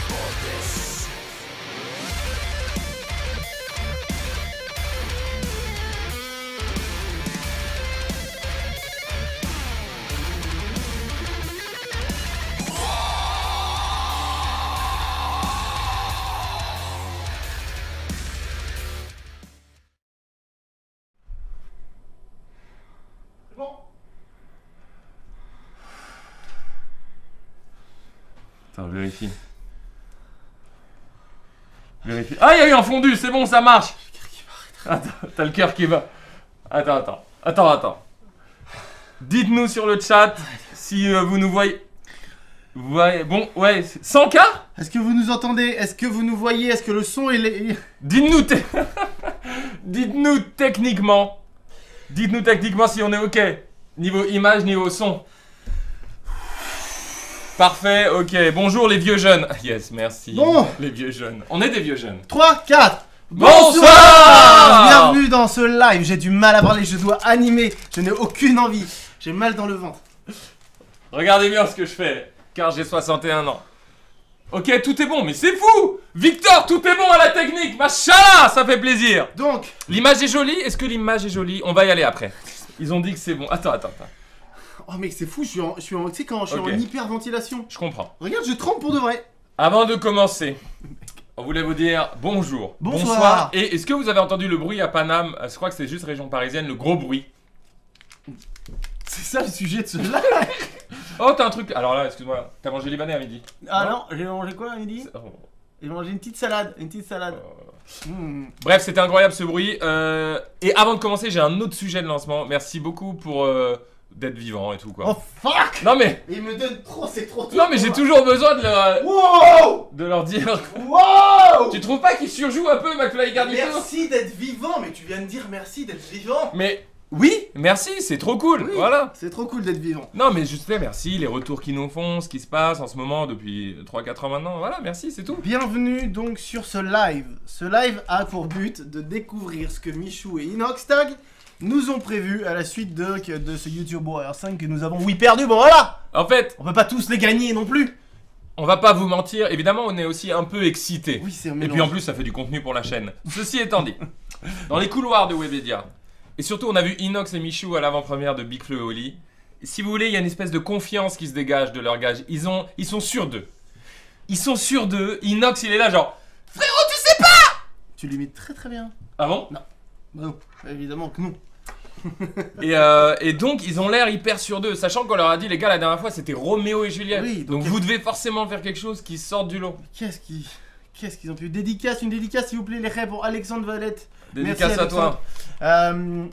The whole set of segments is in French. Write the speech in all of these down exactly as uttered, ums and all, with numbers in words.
Attends, vérifie. Vérifie. Ah, il y a eu un fondu, c'est bon, ça marche. Attends, t'as le cœur qui va. Attends, attends. Attends, attends. Dites-nous sur le chat si euh, vous nous voyez. Vous voyez. Bon, ouais, cent K. Est-ce que vous nous entendez? Est-ce que vous nous voyez? Est-ce que le son est... Dites-nous te... Dites-nous techniquement. Dites-nous techniquement si on est OK. Niveau image, niveau son. Parfait, ok. Bonjour les vieux jeunes. Yes, merci. Bon. Les vieux jeunes. On est des vieux jeunes. trois, quatre. Bonsoir. Bienvenue dans ce live. J'ai du mal à parler, je dois animer. Je n'ai aucune envie. J'ai mal dans le ventre. Regardez bien ce que je fais, car j'ai soixante et un ans. Ok, tout est bon, mais c'est fou. Victor, tout est bon à la technique. Machallah, ça fait plaisir. Donc, l'image est jolie. Est-ce que l'image est jolie? On va y aller après. Ils ont dit que c'est bon. Attends, attends, attends. Oh mec, c'est fou, je suis en, je suis en, tu sais quand je suis okay. en hyperventilation. Je comprends. Regarde, je trempe pour de vrai. Avant de commencer, on voulait vous dire bonjour. Bonsoir. Bonsoir. Et est-ce que vous avez entendu le bruit à Paname? Je crois que c'est juste région parisienne, le gros bruit. C'est ça le sujet de ce live. Oh, t'as un truc. Alors là, excuse-moi, t'as mangé libanais à midi? Ah non, non j'ai mangé quoi à midi? oh. J'ai mangé une petite salade, une petite salade. Oh. Mmh. Bref, c'était incroyable ce bruit. Euh... Et avant de commencer, j'ai un autre sujet de lancement. Merci beaucoup pour euh, d'être vivant et tout quoi. Oh fuck! Non mais. Il me donne trop, c'est trop tôt. Non mais j'ai toujours besoin de leur. Wow! De leur dire. Wow! Tu trouves pas qu'il surjoue un peu, McFly Carlito? Merci d'être vivant, mais tu viens de dire merci d'être vivant. Mais. Oui, merci, c'est trop cool, Oui, voilà. C'est trop cool d'être vivant. Non mais juste merci, les retours qu'ils nous font, ce qui se passe en ce moment depuis trois quatre ans maintenant, voilà, merci, c'est tout. Bienvenue donc sur ce live. Ce live a pour but de découvrir ce que Michou et Inoxtag nous ont prévu à la suite de, de ce YouTube Warrior cinq que nous avons oui perdu, bon voilà. En fait, on peut pas tous les gagner non plus. On va pas vous mentir, évidemment on est aussi un peu excités. Oui, c'est un Et puis en plus ça fait du contenu pour la chaîne. Ceci étant dit, dans les couloirs de Webedia, et surtout, on a vu Inox et Michou à l'avant-première de Big Flo et Oli. Si vous voulez, il y a une espèce de confiance qui se dégage de leur gage. Ils, ont, ils sont sûrs d'eux. Ils sont sûrs d'eux. Inox, il est là genre « Frérot, tu sais pas !» Tu l'imites très très bien. Ah bon? Non. Bah non, évidemment que non. et, euh, et donc, ils ont l'air hyper sûrs d'eux. Sachant qu'on leur a dit, les gars, la dernière fois, c'était Roméo et Juliette. Oui, donc donc vous devez forcément faire quelque chose qui sorte du lot. Qu'est-ce qu'ils Qu'est-ce qu'ils ont pu? Dédicace, une dédicace s'il vous plaît, les rêves pour Alexandre Valette. Dédicace à toi. Euh,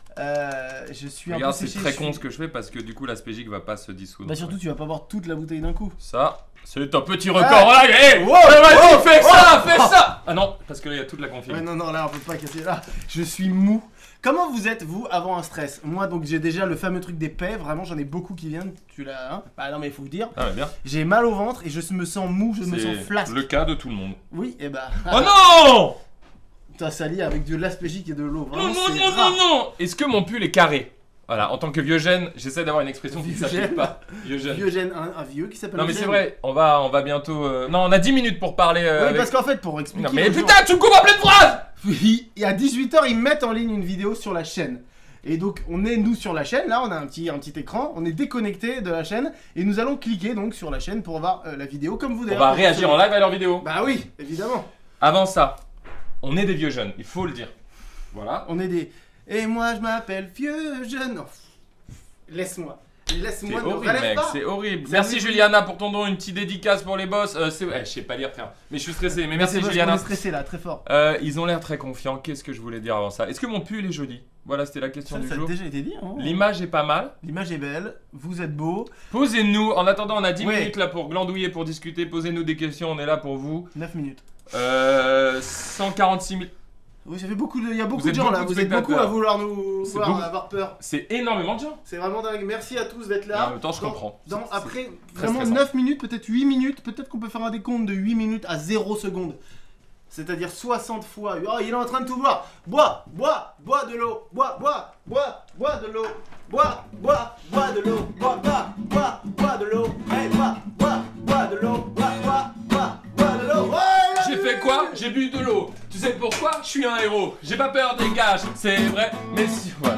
euh, je suis Regarde, un peu c'est séché, très je con suis... ce que je fais parce que du coup, l'aspégique va pas se dissoudre. Bah surtout, tu vas pas boire toute la bouteille d'un coup. Ça, c'est un petit record. Ah, là, hey, wow, vas-y, wow, fais wow, ça, wow. fais ça. Ah non, parce que là, il y a toute la confiance. Ouais, non, non, là, on peut pas casser. Là, je suis mou. Comment vous êtes, vous, avant un stress? Moi, donc, j'ai déjà le fameux truc des paix. Vraiment, j'en ai beaucoup qui viennent. Tu l'as, hein? Bah non, mais il faut vous dire. Ah, mais bien. J'ai mal au ventre et je me sens mou, je me sens flasque. Le cas de tout le monde. Oui, et bah. Oh non! T'as sali avec de l'aspégique et de l'eau. Non, non, non, non, non! Est-ce que mon pull est carré? Voilà, en tant que vieux gène, j'essaie d'avoir une expression qui ne s'applique pas. Vieux gène. Vieux gène, un, un vieux qui s'appelle. Non, mais c'est vrai, on va, on va bientôt. Euh... Non, on a dix minutes pour parler. Euh, oui, avec... parce qu'en fait, pour expliquer. Non, mais putain, tu me coupes en pleine phrase! Oui, et à dix-huit heures, ils mettent en ligne une vidéo sur la chaîne. Et donc, on est nous sur la chaîne, là, on a un petit, un petit écran, on est déconnecté de la chaîne, et nous allons cliquer donc sur la chaîne pour voir euh, la vidéo comme vous On d'ailleurs. va réagir en live à leur vidéo. Bah oui, évidemment. Avant ça, on est des vieux jeunes, il faut le dire. Voilà. On est des. Et moi, je m'appelle vieux jeune. Non. Laisse-moi. Laisse-moi. C'est ne horrible, relève mec, pas. c'est horrible. C'est Merci horrible. Juliana pour ton don, une petite dédicace pour les boss. Euh, c'est... Eh, je sais pas lire, frère. Mais je suis stressé, mais merci C'est vrai, Juliana. On est stressé là, très fort. Euh, ils ont l'air très confiants. Qu'est-ce que je voulais dire avant ça? Est-ce que mon pull est joli? Voilà, c'était la question Ça, du ça a jour. déjà été dit. Hein. L'image est pas mal. L'image est belle, vous êtes beau. Posez-nous, en attendant, on a dix Ouais. minutes là pour glandouiller, pour discuter. Posez-nous des questions, on est là pour vous. neuf minutes. Euh, cent quarante-six mille. Oui, ça fait beaucoup de. Il y a beaucoup Vous de êtes gens là, beaucoup de vous êtes beaucoup spectateurs. à vouloir nous C'est voir beaucoup. avoir peur. C'est énormément de gens. C'est vraiment dingue. Merci à tous d'être Et là. en même temps, je Dans- comprends. Dans, C'est- après, c'est très vraiment stressant. neuf minutes, peut-être huit minutes, peut-être qu'on peut faire un décompte de huit minutes à zéro seconde. C'est-à-dire soixante fois. Oh, il est en train de tout boire. Bois, bois, bois de l'eau. Bois, bois, bois, bois de l'eau. Bois, bois, bois de l'eau. Bois, bois, bois, bois de l'eau. Hey, bois, bois, bois de l'eau. Bois, bois, bois, bois quoi? J'ai bu de l'eau. Tu sais pourquoi? Je suis un héros. J'ai pas peur des gages, c'est vrai, mais si... Ouais.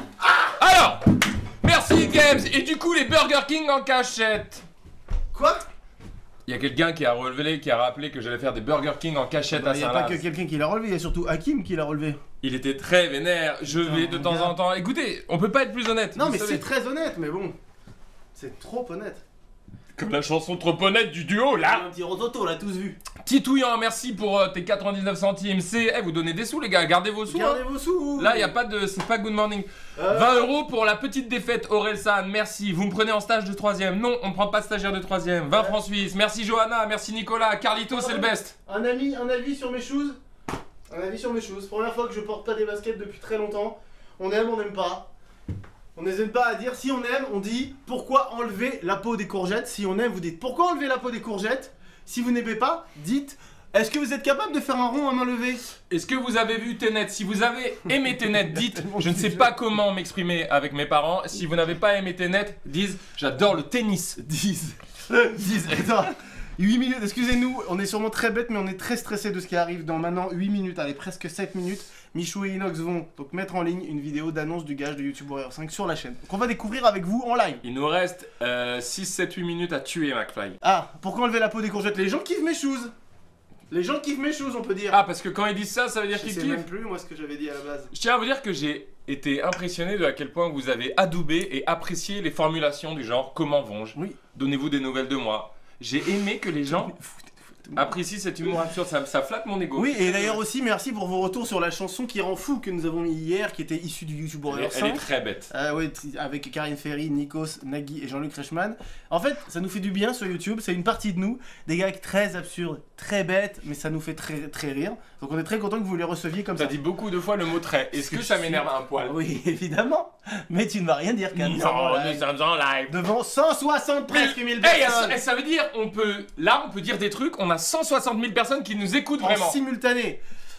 Ah Alors, merci Games. Et du coup, les Burger King en cachette. Quoi? Il y a quelqu'un qui a relevé, qui a rappelé que j'allais faire des Burger King en cachette Bah, à y a Saint-Laz. pas que quelqu'un qui l'a relevé, il y a surtout Hakim qui l'a relevé. Il était très vénère. Je vais de mon temps gars. en temps... Écoutez, on peut pas être plus honnête. Non vous mais savez. c'est très honnête, mais bon. C'est trop honnête. Comme la chanson trop honnête du duo, là. Un petit rototo, on l'a tous vu. Titouillant, merci pour euh, tes quatre-vingt-dix-neuf centimes. C'est... Eh, vous donnez des sous, les gars. Gardez vos sous. Gardez hein. vos sous. Là, y a pas de... C'est pas good morning. Euh, vingt euros pour la petite défaite, Orelsan. Merci. Vous me prenez en stage de troisième. Non, on ne prend pas de stagiaire de troisième. vingt francs suisses. Merci, Johanna. Merci, Nicolas. Carlito, c'est le best. Un ami, un avis sur mes shoes. Un avis sur mes shoes. Première fois que je porte pas des baskets depuis très longtemps. On aime, on n'aime pas. On n'hésite pas à dire si on aime, on dit pourquoi enlever la peau des courgettes. Si on aime, vous dites pourquoi enlever la peau des courgettes. Si vous n'aimez pas, dites est-ce que vous êtes capable de faire un rond à main levée? Est-ce que vous avez vu Tenet? Si vous avez aimé Tenet, dites je ne sais pas comment m'exprimer avec mes parents. Si vous n'avez pas aimé Tenet, dites j'adore le tennis. dix. dix. Attends. huit minutes, excusez-nous, on est sûrement très bête, mais on est très stressé de ce qui arrive dans maintenant huit minutes, allez, presque sept minutes. Michou et Inox vont donc mettre en ligne une vidéo d'annonce du gage de YouTube Warrior cinq sur la chaîne. Donc on va découvrir avec vous en live. Il nous reste euh, six, sept, huit minutes à tuer, McFly. Ah, pourquoi enlever la peau des courgettes? Les gens kiffent mes shoes. Les gens kiffent mes shoes, on peut dire. Ah, parce que quand ils disent ça, ça veut dire Je qu'ils sais kiffent. même plus, moi, ce que j'avais dit à la base. Je tiens à vous dire que j'ai été impressionné de à quel point vous avez adoubé et apprécié les formulations du genre comment vont-je? Oui. Donnez-vous des nouvelles de moi. J'ai aimé que les gens apprécient cet humour absurde, ça, ça flatte mon ego. Oui, et d'ailleurs aussi, merci pour vos retours sur la chanson qui rend fou que nous avons mis hier, qui était issue du YouTube elle, Warrior elle est cinq. très bête. Ah ouais, t- avec Karine Ferry, Nikos, Nagui et Jean-Luc Reichmann. En fait, ça nous fait du bien sur YouTube, c'est une partie de nous, des gags très absurdes, très bêtes, mais ça nous fait très, très rire. Donc on est très content que vous les receviez comme T'as ça. dit beaucoup de fois le mot très. Est-ce que, que ça je m'énerve suis- un poil? Oui, évidemment, mais tu ne vas rien dire, Cam. Non, ça va, là. nous sommes en live. Devant cent soixante presque mille Hey, personnes ça, ça veut dire, on peut, là, on peut dire des trucs, on a cent soixante mille personnes qui nous écoutent en vraiment. simultané.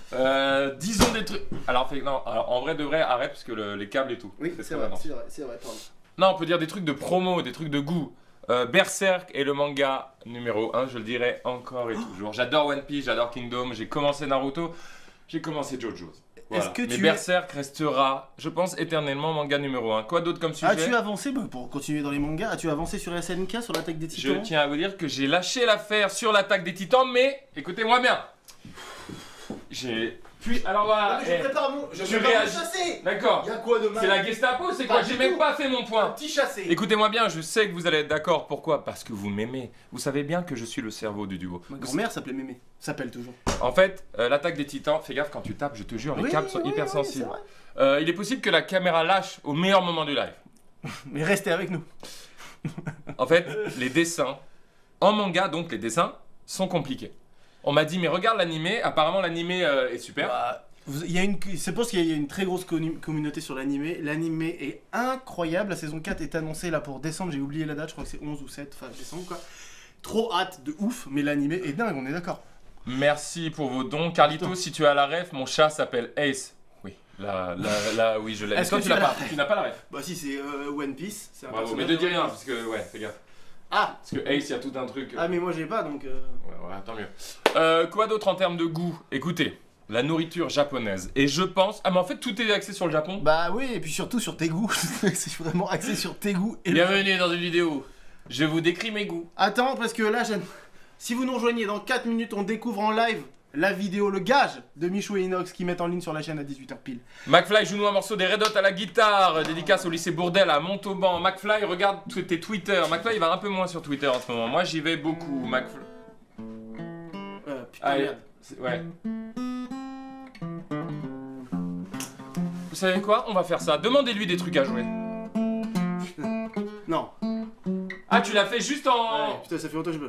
Euh, disons des trucs. Alors, fait, non, alors, en vrai de vrai, arrête parce que le- les câbles et tout. Oui, Fais c'est très vrai, attention. c'est vrai, c'est vrai, pardon. Non, on peut dire des trucs de promo, des trucs de goût. Euh, Berserk est le manga numéro un, je le dirai encore et toujours. J'adore One Piece, j'adore Kingdom, j'ai commencé Naruto, j'ai commencé JoJo's. Voilà. Est-ce que Mais tu- Berserk restera, je pense, éternellement manga numéro un. Quoi d'autre comme sujet? As-tu avancé, bah, pour continuer dans les mangas, as-tu avancé sur S N K, sur l'attaque des Je titans? tiens à vous dire que j'ai lâché l'affaire sur l'attaque des titans, mais écoutez-moi bien. J'ai. Puis, alors voilà. Ah, mais je eh, prépare mon, je tu prépare mon réagis. chassé. D'accord. Y'a quoi de mal? C'est la Gestapo, c'est quoi? Pas J'ai du même tout. pas fait mon Un point. petit chassé. Écoutez-moi bien, je sais que vous allez être d'accord. Pourquoi? Parce que vous m'aimez. Vous savez bien que je suis le cerveau du duo. Ma grand-mère s'appelait Mémé. S'appelle toujours. En fait, euh, l'attaque des titans, fais gaffe quand tu tapes, je te jure, les Oui, câbles sont oui, hyper oui, sensibles. c'est vrai. Euh, il est possible que la caméra lâche au meilleur moment du live. Mais restez avec nous. En fait, les dessins, en manga, donc les dessins, sont compliqués. On m'a dit, mais regarde l'animé, apparemment l'animé euh, est super. Bah, vous- il y a une, c'est parce qu'il y a une très grosse commu- communauté sur l'animé. L'animé est incroyable. La saison quatre est annoncée là pour décembre. J'ai oublié la date, je crois que c'est onze ou sept, enfin décembre quoi. Trop hâte de ouf, mais l'animé est dingue, on est d'accord. Merci pour vos dons. Carlito, Attends. si tu as la ref, mon chat s'appelle Ace. Oui, là, là, là oui, je l'ai. Est-ce Toi, que tu tu l'as as pas. la Tu n'as pas la ref. Bah si, c'est euh, One Piece. C'est un Bravo, mais personnage ne dis de One rien, Piece. parce que, ouais, fais gaffe. Ah, Parce que Ace, il y a tout un truc. ah mais moi j'ai pas donc. euh, Ouais, ouais, tant mieux. Euh, quoi d'autre en termes de goût? Écoutez, la nourriture japonaise. Et je pense. Ah, mais en fait, tout est axé sur le Japon. Bah oui, et puis surtout sur tes goûts. C'est vraiment axé sur tes goûts. Et le- Bienvenue dans une vidéo. Je vous décris mes goûts. Attends, parce que là, je... si vous nous rejoignez dans quatre minutes, on découvre en live la vidéo, le gage de Michou et Inox qui mettent en ligne sur la chaîne à dix-huit heures pile. McFly joue-nous un morceau des Red Hot à la guitare. Dédicace au lycée Bourdel à Montauban. McFly, regarde t- tes Twitter. McFly, il va un peu moins sur Twitter en ce moment. Moi, j'y vais beaucoup. McFly. Euh, putain, Allez, merde. c'est- ouais. Vous savez quoi? On va faire ça. Demandez-lui des trucs à jouer. Non. Ah, tu l'as fait juste en. Ouais, putain, ça fait longtemps que je peux.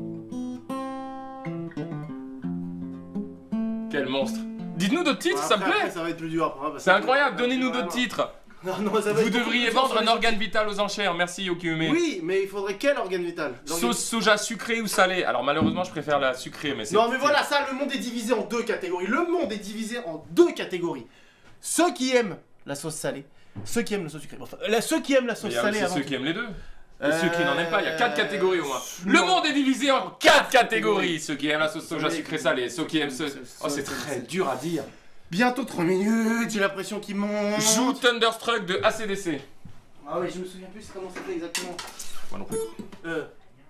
Quel monstre. Dites-nous d'autres titres, Bon, ça me après, plaît. après, ça va être plus dur après. hein, parce C'est que- incroyable. Ouais, Donnez-nous vraiment. d'autres titres. Non, non, ça va Vous être beaucoup devriez plus dur vendre sur un les organe autres. vital aux enchères. Merci, Yokiume. Oui, mais il faudrait quel organe vital? L'organe- Sauce soja sucrée ou salée? Alors malheureusement, je préfère la sucrée, mais c'est. Non mais voilà, ça, le monde est divisé en deux catégories. Le monde est divisé en deux catégories. Ceux qui aiment la sauce salée, ceux qui aiment la sauce sucrée. Enfin, là, ceux qui aiment la Mais sauce il y a salée aussi avant ceux tout. qui aiment les deux. Et ceux qui n'en aiment pas, il y a quatre Euh, catégories au moins. non. Le monde est divisé en quatre catégories. Ceux qui aiment la sauce soja sucré salé, ceux qui aiment ce... Oh, c'est très dur à dire. Bientôt trois minutes, j'ai l'impression qu'il monte. Joue Thunderstruck de A C D C. Ah oui, je me souviens plus comment c'était exactement. Moi non plus. Euh.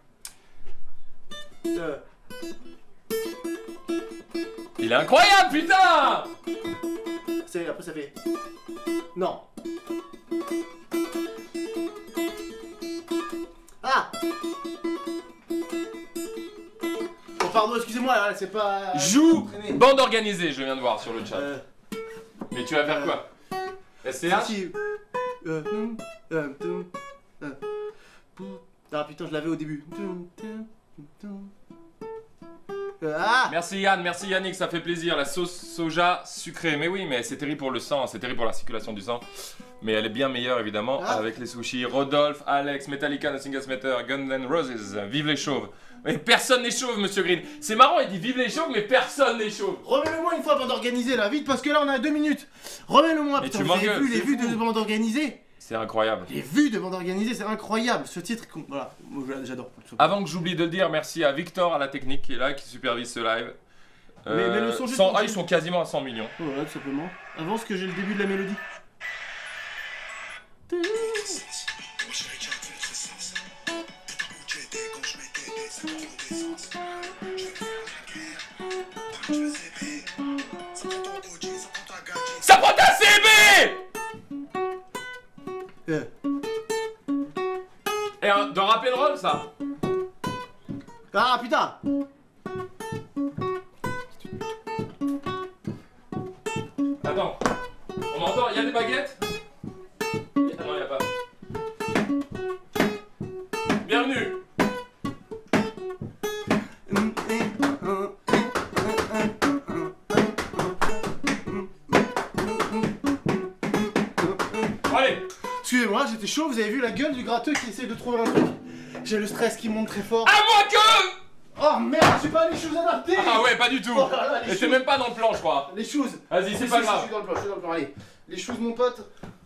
Euh. Il est incroyable, putain! C'est, après ça fait... Non. Ah! Oh pardon, excusez-moi, là, c'est pas... Joue Traîner. bande organisée, je viens de voir sur le chat. Euh... Mais tu vas faire euh, quoi? S C H? Si. Euh... hum, euh, hum, euh, pou- Ah putain, je l'avais au début. Euh, Ah! Merci Yann, merci Yannick, ça fait plaisir. La sauce soja sucrée. Mais oui, mais c'est terrible pour le sang, c'est terrible pour la circulation du sang. Mais elle est bien meilleure évidemment Ah. avec les sushis. Rodolphe, Alex, Metallica, Nothing Else Matter, Guns N' Roses, vive les chauves. Mais personne n'est chauve, monsieur Green. C'est marrant, il dit vive les chauves, mais personne n'est chauve. Remets-le-moi une fois bande organisée là, vite, parce que là on a deux minutes. Remets-le-moi, Mais putain, tu vous avez m'engueules, vu les c'est vues fou. de bande organisée? C'est incroyable. Les vues de bande organisée, c'est incroyable. Ce titre, con- voilà, moi j'adore. Avant que j'oublie de le dire, merci à Victor à la technique qui est là, qui supervise ce live. Mais- mais le son juste cent pour ah, dire- ils sont quasiment à cent millions. Voilà, tout simplement. Avance que j'ai le début de la mélodie. Ça prend ta C B! Euh. Et un, de rap and roll, ça? Ah putain! Attends, on entend, il y a des baguettes? Ah non, il y a pas. Bienvenue! Allez! Excusez-moi, j'étais chaud, vous avez vu la gueule du gratteux qui essaie de trouver un truc. J'ai le stress qui monte très fort. À moi que! Oh merde, j'ai pas les choses adaptées! Ah ouais, pas du tout! Oh là là, les Et t'es choses. même pas dans le plan, je crois. Les choses! Vas-y, c'est Si, pas si, Je grave. suis dans le plan, je suis dans le plan, allez. Les choses, mon pote.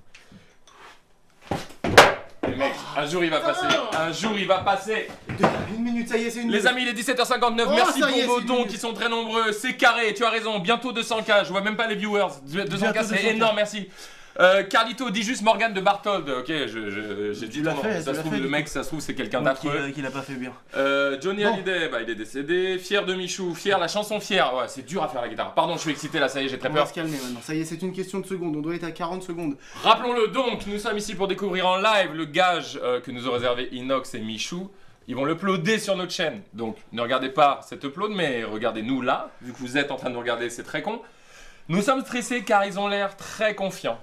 Mais mec, un jour il va passer. Un jour il va passer. Deux- Une minute, ça y est, c'est une Les minute. amis, il est dix-sept heures cinquante-neuf. Oh, Merci ça y pour est, vos c'est dons minute. qui sont très nombreux. C'est carré, tu as raison. Bientôt deux cents K. Je vois même pas les viewers. deux cents K, Bientôt c'est deux cents K. énorme, merci. Euh, Carlito, dis juste Morgane de Barthold. Ok, je- je- j'ai dit l'as ton nom. fait, Ça tu se l'as trouve, fait, le du mec, coup. ça se trouve, c'est quelqu'un Donc, il, d'affreux. euh, qu'il a pas fait bien. Euh, Johnny Bon. Hallyday, bah, il est décédé. Fier de Michou, fier, la chanson fier. Ouais, c'est dur à faire la guitare. Pardon, je suis excité là, ça y est, j'ai très On va peur. se calmer maintenant. Ça y est, c'est une question de secondes. On doit être à quarante secondes. Rappelons-le donc, nous sommes ici pour découvrir en live le gage euh, que nous ont réservé Inox et Michou. Ils vont l'uploader sur notre chaîne. Donc ne regardez pas cet upload, mais regardez-nous là. Vu que vous êtes en train de nous regarder, c'est très con. Nous sommes stressés car ils ont l'air très confiants.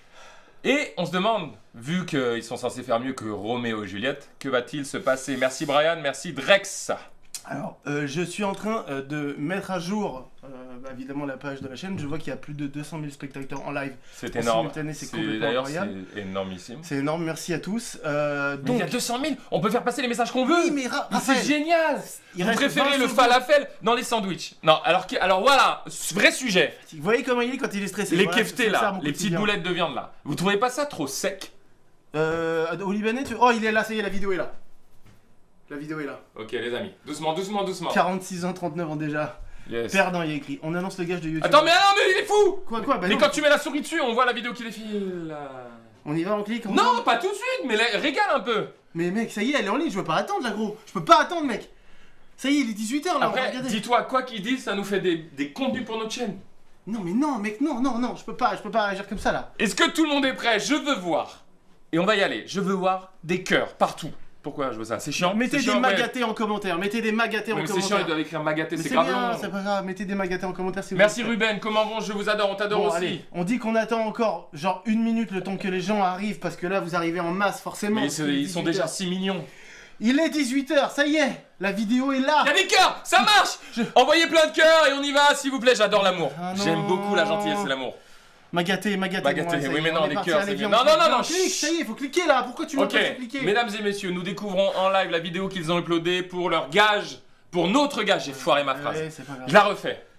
Et on se demande, vu qu'ils sont censés faire mieux que Roméo et Juliette, que va-t-il se passer? Merci Brian, merci Drex. Alors, euh, je suis en train euh, de mettre à jour, euh, bah, évidemment, la page de la chaîne. Je vois qu'il y a plus de deux cent mille spectateurs en live. C'est En énorme. simultané, c'est complètement D'ailleurs, incroyable. c'est énormissime. C'est énorme, merci à tous. Euh, Mais donc, il y a deux cent mille, on peut faire passer les messages qu'on veut. oui, mais Ra- Mais c'est Raphaël, génial. il Vous reste préférez vingt le secondes. falafel dans les sandwichs? Non, alors, que- alors voilà, vrai sujet. Vous voyez comment il est quand il est stressé. Les Voilà, keftés c'est ça, là, mon les petites quotidien. boulettes de viande là. Vous trouvez pas ça trop sec? Euh, au Libanais, tu... Oh, il est là, ça y est, la vidéo est là. La vidéo est là. Ok les amis, doucement, doucement, doucement. quarante-six ans, trente-neuf ans déjà. Yes. Perdant, il y a écrit. On annonce le gage de YouTube. Attends mais non mais il est fou. Quoi, quoi bah Mais non. quand tu mets la souris dessus, on voit la vidéo qui défile. On y va, on clique on Non, tourne pas tout de suite, mais la- régale un peu. Mais mec, ça y est, elle est en ligne, je peux pas attendre là, gros. Je peux pas attendre, mec. Ça y est, il est dix-huit heures là, on va Après, regarder. dis-toi, quoi qu'ils disent, ça nous fait des, des contenus pour notre chaîne. Non, mais non, mec, non, non, non, je peux pas, je peux pas agir comme ça là. Est-ce que tout le monde est prêt? Je veux voir. Et on va y aller. Je veux voir des cœurs partout. Pourquoi je veux ça? C'est chiant. Mettez C'est des chiant, ouais. magatés en commentaire, mettez des magatés en Mais c'est chiant, ils commentaire. doivent écrire magaté, Mais c'est c'est grave bien, long. c'est pas grave, mettez des magatés en commentaire si vous Merci êtes Ruben, comment bon, je vous adore, on t'adore Bon, aussi. allez, on dit qu'on attend encore genre une minute le temps que les gens arrivent parce que là vous arrivez en masse forcément. Mais ils, parce se- qu'il est ils sont dix-huit déjà heures. six millions. Il est dix-huit heures, ça y est, la vidéo est là. Il y a des cœurs, ça marche. Je- Envoyez plein de cœurs et on y va, s'il vous plaît, j'adore l'amour. Ah non. J'aime beaucoup la gentillesse et l'amour. Magaté, magaté. Magaté, bon, ça y oui, est, mais on non, est les parti, cœurs, allez, c'est viens, mieux. on Non, clique, non, non, viens, on clique, chut. ça y est, faut cliquer là, pourquoi tu m'as Ok, pas fait cliquer? mesdames et messieurs, nous découvrons en live la vidéo qu'ils ont uploadée pour leur gage, pour notre gage. J'ai foiré ma phrase. Ouais, c'est pas grave. Je la refais.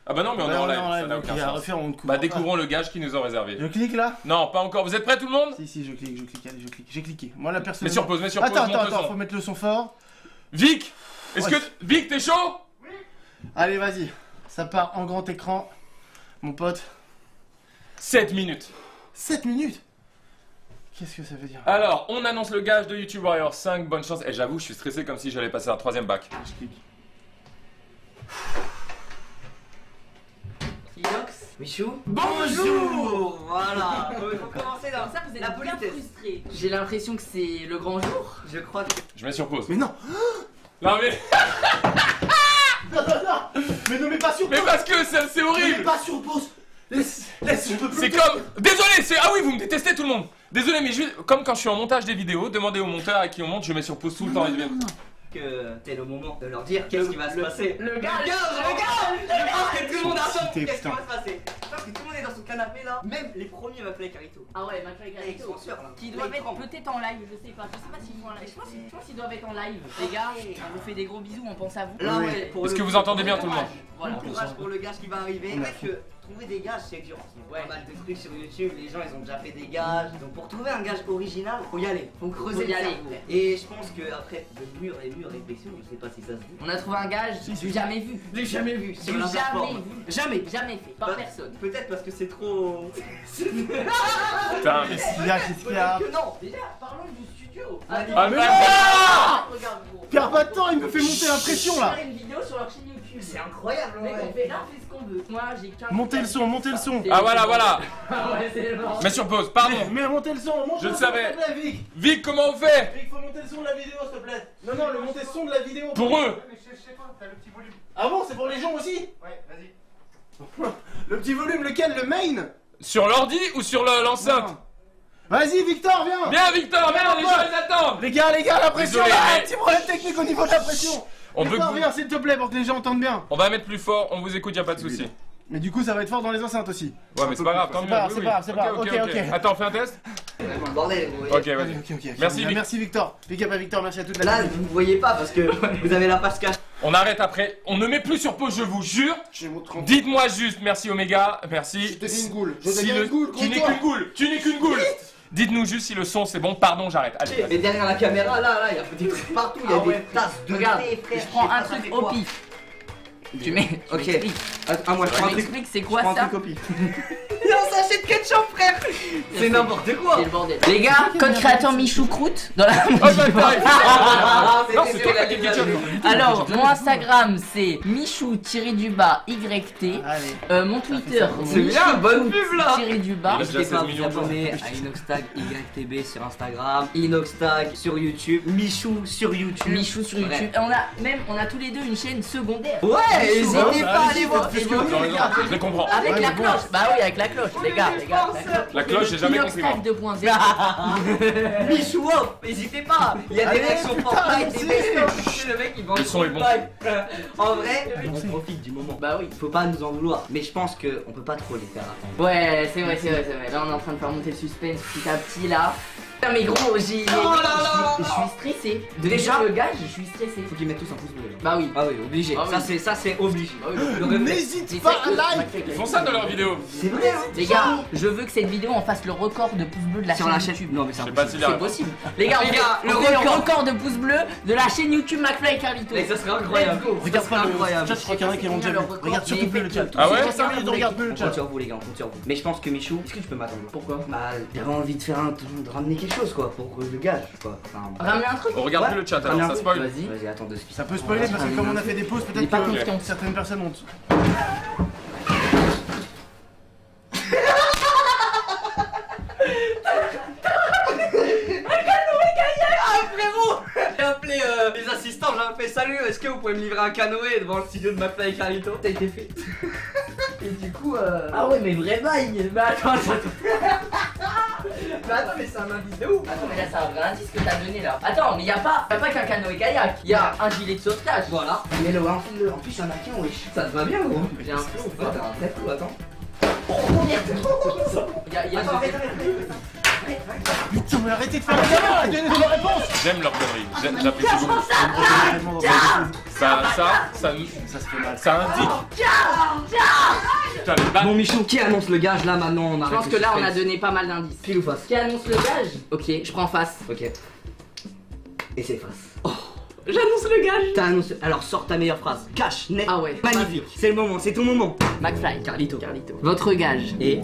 Ah bah non, mais on est en live, ça n'a donc aucun il va sens. refaire, on ne coupe Bah pas. découvrons le gage qu'ils nous ont réservé. Je clique là? Non, pas encore. Vous êtes prêts tout le monde? Si, si, je clique, je clique, allez, je clique. J'ai cliqué. Moi, la personne. Mets sur pause, mets sur pause, Attends, monte attends, le attends, son. faut mettre le son fort. Vic, est-ce Ouais. que... Vic, t'es chaud? Allez, vas-y. Ça part en grand écran. Mon pote. sept minutes. sept minutes? Qu'est-ce que ça veut dire? Alors, on annonce le gage de YouTube Warrior cinq, bonne chance. Et j'avoue, je suis stressé comme si j'allais passer un troisième bac. Je clique. Inox, Michou. Bonjour. Voilà. Il faut commencer dans Ça, vous êtes la bien politesse. frustré. J'ai l'impression que c'est le grand jour. Je crois que Je mets sur pause. Mais non. Non mais... Non, non, non. Mais ne mets pas sur Mais pause. parce que c'est c'est Ne mets horrible. pas sur pause. Laisse, laisse, je peux plus. C'est comme... Désolé, c'est... Ah oui, vous me détestez tout le monde. Désolé, mais juste comme quand je suis en montage des vidéos, demandez au monteur à qui on monte, je mets sur pause tout le temps. ils viennent. que c'est le moment de leur dire qu'est-ce qui va se le- passer. le gars, le gars, le gars. Je pense que tout le monde attend Excité, qu'est-ce qui putain. va se passer. Je pense que tout le monde est dans son canapé là. Même les premiers m'appelaient Carito. Ah ouais, McFly et Ils Carito. sont sûrs là. Qui doivent être peut-être en live, je sais pas. Je sais pas s'ils font un live. Je pense, je pense qu'ils doivent être en live. Les gars, on vous fait des gros bisous, on pense à vous. Là, Oui. ouais, pour Est-ce le que coup, vous entendez bien bon tout le monde? courage. Voilà. Bon courage pour le gage qui va arriver. On En a fait, que trouver des gages, c'est dur. Il y a Ouais. pas mal de trucs sur YouTube, les gens ils ont déjà fait des gages. Donc pour trouver un gage original, faut y aller. Faut creuser Faut y le aller. cerveau. Et je pense que après, de mûre et mûre réflexion, je sais pas si ça se dit. On a trouvé un gage du jamais vu. J'ai jamais vu Du sur la jamais plateforme. vu. Jamais. Jamais fait, par Bah, personne. Peut-être parce que c'est trop. Putain, mais... Qu'est-ce qu'il y a? Qu'est-ce qu'il y a? Peut-être que non. Déjà, parlons du studio. Ah, Ah, Mais mais... non. Regarde, gros. Perds pas de temps, il me fait monter la pression là. On fait une vidéo sur leur chaîne YouTube. C'est incroyable. Mec, Ouais. on fait là, on fait ce qu'on veut. Moi, j'ai quinze. Montez le son, montez le son. Ah voilà, voilà. Ah ouais, c'est le Mets sur pause, pardon. Mais, mais montez le son, monte Je le le son, savais. s'il te plaît, Vic. Vic, comment on fait? Vic, faut monter le son de la vidéo, s'il te plaît. Non, non, le monter le son de la vidéo. Pour eux. Ah bon, c'est pour les gens aussi? Ouais, vas-y. Le petit volume, lequel? Le main? Sur l'ordi ou sur le- l'enceinte? Vas-y, Victor, viens. Viens Victor, viens, les gens ils attendent. Les gars, les gars, la pression Désolé, là, mais- un petit problème technique au niveau de la pression. On veut Victor, que vous- viens, s'il te plaît, pour que les gens entendent bien. On va mettre plus fort, on vous écoute, y a pas de souci. Mais du coup, ça va être fort dans les enceintes aussi. Ouais, mais c'est pas grave, tant C'est mieux. pas grave, oui, c'est oui. pas grave, c'est pas Ok, grave. ok, Ok, ok. ok. Attends, on fait un test? Vraiment le bordel, vous voyez. Ok, vas-y. Ok, ok, ok. Merci, Vic. Merci Victor. Big up à Victor, merci à toute la Là, famille. vous ne voyez pas parce que vous avez la page cachée. On arrête après. On ne met plus sur pause, je vous jure. J'ai mon trente. Dites-moi juste, merci Omega, merci. Je deviens une goule. Je Si deviens le- une goule Tu contre n'es toi. qu'une goule, tu n'es qu'une goule. Dites-nous juste si le son c'est bon, pardon, j'arrête. Allez, vas-y. Mais derrière la caméra, là, là, il y a des trucs partout, il y a Ah ouais. des tasses de Regarde, thé, frère, je prends sais un pas ça truc fait au quoi. pif. Tu mets. tu Ok. m'expliques. Ah, moi je prends un Tu truc. m'expliques c'est Je quoi prends un ça? truc copie. Il en sachet de ketchup, frère. C'est n'importe quoi. C'est le bordel. Les gars, code créateur Michou Croûte dans la. Oh, bah, attends, il faut- Ah, Non, c'était c'est toi qui as dit la ketchup. Alors, mon Instagram c'est Michou-du-bas Y T. Allez. Euh, mon Twitter, C'est bien, bonne pub, là. Michou-du-bas. Il a déjà N'hésitez seize pas à millions vous de abonner à Inoxtag Y T B sur Instagram, Inoxtag sur YouTube, Michou sur YouTube. Michou sur YouTube. Bref. Et on a même, on a tous les deux une chaîne secondaire. Ouais, Michou, n'hésitez hein, pas à allez-y, aller voir. faites ce que Et vous Ils ont voulez. raison, je les comprends. Avec Ouais, la mais bon. cloche. Bah oui, avec la cloche, les gars, les gars. la cloche. La cloche, j'ai jamais compris moi. Inoxtag deux point zéro. Michou off, n'hésitez pas. Il y a des Allez, mecs sur putain, Fortnite, des c'est- best-of. C'est le mec qui vend Le son est bon. Fortnite. Euh, En vrai, on profite du moment. Bah oui. Faut pas nous en vouloir, mais je pense qu'on peut pas trop les faire attendre. Ouais, c'est vrai, c'est vrai, c'est vrai. Là, on est en train de faire monter le suspense petit à petit là. Putain, mais gros, j'ai. Oh là là. Je suis- je suis stressé. Déjà Déjà, le gars, je suis stressé. Faut qu'ils mettent tous un pouce bleu. Bah oui. Ah oui, obligé. Ah Ça oui. c'est ça c'est obligé. Bah oui. Le réflexe. N'hésite Mais pas c'est à que- like. Ils font ça dans leurs vidéos. C'est vrai hein. Les gars, je veux que cette vidéo en fasse le record de pouces bleus de la Sur chaîne la chaîne YouTube. Non mais c'est Je sais pas impossible. s'il C'est a. possible. Les gars, on Les fait, gars, on le fait le record. record de pouces bleus de la chaîne YouTube McFly et Carlito. Mais ça serait incroyable. Let's go. Regarde Ça pas serait le incroyable. chat, je crois qu'il y en a qui l'ont déjà vu. Regarde surtout plus le chat. Ah ouais Ça fait cinq minutes, on regarde plus le On chat. compte sur vous les gars, on compte sur vous. Mais je pense que Michou, est-ce que tu peux m'attendre? Pourquoi? Bah j'avais envie de faire un de ramener quelque chose quoi pour que le gage quoi. Enfin, Ramener un truc. On regarde Ouais. plus le chat Ramener alors, un ça truc, spoil. Vas-y. Vas-y attends deux secondes. Ça peut spoiler parce que comme on a fait des pauses, Il est peut-être pas que confiant. certaines personnes ont. Ah frérot, j'ai appelé euh, les assistants, j'ai fait salut, est-ce que vous pouvez me livrer un canoë devant le studio de McFly et Carlito? Ça a été fait. Et du coup euh... Ah ouais, mais vrai bail. Mais attends, attends. Mais attends mais c'est un indice de ouf. Attends, mais là, c'est un vrai indice que t'as donné là. Attends, mais y a pas, y a pas qu'un canoë kayak. Y a un gilet de sauvetage. Voilà. Mais le enfile-le. En plus il y en a qu'un wesh. Ça te va bien gros. J'ai un flow. Ouais, t'as un vrai coup, attends. Y a, y a Attends, arrête, arrête, arrête. Putain, mais arrêtez de faire la gamin, donnez vos réponses. J'aime leur connerie, J'aime- j'apprécie beaucoup. Ça, ça, ça, Ça se fait mal. ça indique. Putain, les balles. Bon Michou, qui annonce le gage là maintenant on Je arrête pense le que là on a suspense. donné pas mal d'indices. Pile ou face? Qui annonce le gage? Ok, je prends face. Ok. Et c'est face. J'annonce le gage. T'as annoncé. Alors sors ta meilleure phrase. Cash, net. Ah ouais. Magnifique. C'est le moment, c'est ton moment. McFly. Carlito. Carlito. Votre gage. Et.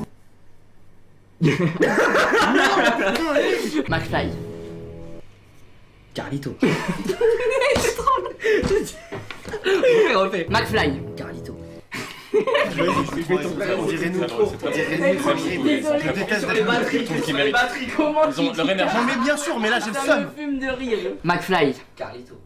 McFly. Carlito. C'est trop. Refais, refais. McFly. Carlito. On dirait nous trop. On dirait nous trop. Je déteste Sur les batteries, trucs qui sur les méritent. batteries. Comment Ils ont leur énergie. Non mais bien sûr, mais là j'ai le Ça seum. me fume de rire. McFly. Carlito.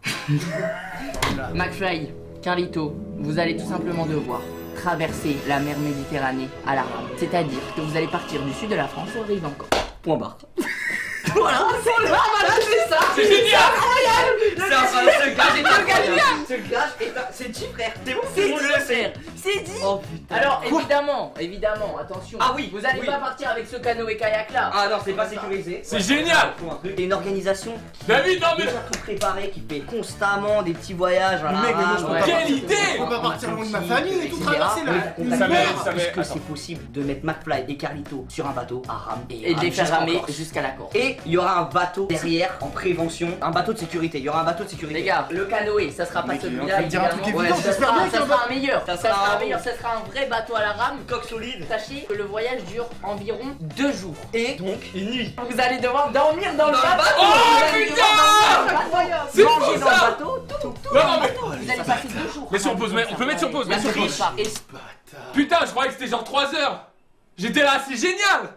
McFly. Carlito. Vous allez tout simplement devoir traverser la mer Méditerranée à la rame. C'est-à-dire que vous allez partir du sud de la France au rive encore. Point barre. Voilà, c'est là, voilà, c'est ça. C'est génial. C'est un ce gage est incroyable. Ce gage est un. C'est dit frère. C'est bon, C'est bon, dit, je le sais. frère. C'est dit. Oh putain. Alors évidemment, évidemment, attention. Ah oui, Vous allez oui. pas partir avec ce canoë kayak là. Ah non, c'est pas sécurisé. C'est génial. Il y a une organisation qui David, non mais. déjà tout préparé, qui fait constamment des petits voyages à la Mais mec, mais moi, je rame, peux ouais. pas Quelle partir- idée. Je peux pas partir loin de ma famille et tout et cetera. traverser là. On Une a Ça dit, va, mer. ça va. Est-ce que Attends. c'est possible de mettre McFly et Carlito sur un bateau à rame Et de les faire jusqu'en ramer Corse. jusqu'à la Corse. Et il y aura un bateau derrière en prévention, un bateau de sécurité. Il y aura un bateau de sécurité. Les gars, le canoë, ça sera pas Mec, il est en celui-là train de dire un truc évidemment. évident, ça j'espère sera, bien qu'il y ça en a- sera un meilleur. Ça sera sera un- un meilleur, ça sera un vrai bateau à la rame. coque solide. Sachez que le voyage dure environ deux jours. Et donc une nuit. Vous allez devoir dormir dans le Dans le bateau. bateau. Oh, Vous allez putain. devoir dormir dans le bateau. C'est Manger fou, dans le ça. bateau, tout, tout. Non, non, mais. Vous allez passer deux jours. Mais sur pause, mais on peut mettre sur pause, La mettre sur triche pause. pas. Et Putain, je croyais que c'était genre trois heures. J'étais là, c'est génial.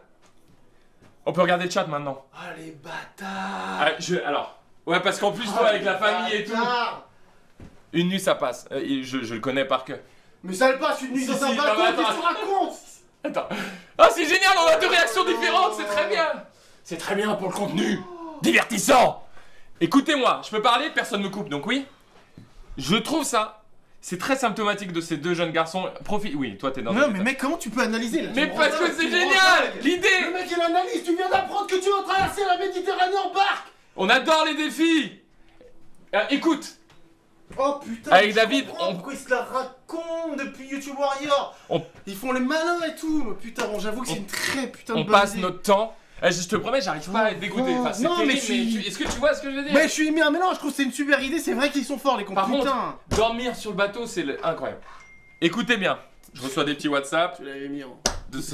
On peut regarder le chat maintenant. Ah les bâtards. Ah, je, alors. Ouais, parce qu'en plus, toi, avec la famille et tout. Bâtards. Une nuit, ça passe. Euh, et je, je le connais par cœur. Mais ça le passe une nuit Si, dans si, un non, bateau, mais qu'est-ce que attends. tu racontes? Attends. Ah, c'est génial, on a deux réactions différentes, c'est très bien. C'est très bien pour le contenu. Divertissant. Écoutez-moi, je peux parler, personne me coupe, donc oui. Je trouve ça, c'est très symptomatique de ces deux jeunes garçons. Profite. Oui, toi, t'es dans Non un mais état. mec, comment tu peux analyser là? Tu Mais me parce rends que dingue, c'est tu me rends génial. dingue. L'idée. Le mec il analyse, tu viens d'apprendre que tu vas traverser la Méditerranée en barque. On adore les défis. Euh, écoute. Oh putain. Avec je David, comprends on- pourquoi ils se la racontent depuis YouTube Warrior. On- Ils font les malins et tout. Putain, bon, j'avoue que c'est On- une très putain de On bonne passe idée. notre temps. Eh, je te promets, j'arrive pas à être dégoûté. Enfin, c'est Non, mais terrible, mais, je suis- tu- est-ce que tu vois ce que je veux dire? Mais je suis mis un mélange, je trouve que c'est une super idée, c'est vrai qu'ils sont forts les cons. Par Putain. Dormir sur le bateau, c'est le- incroyable. Écoutez bien, je reçois des petits WhatsApp. Tu l'avais mis en. De ça.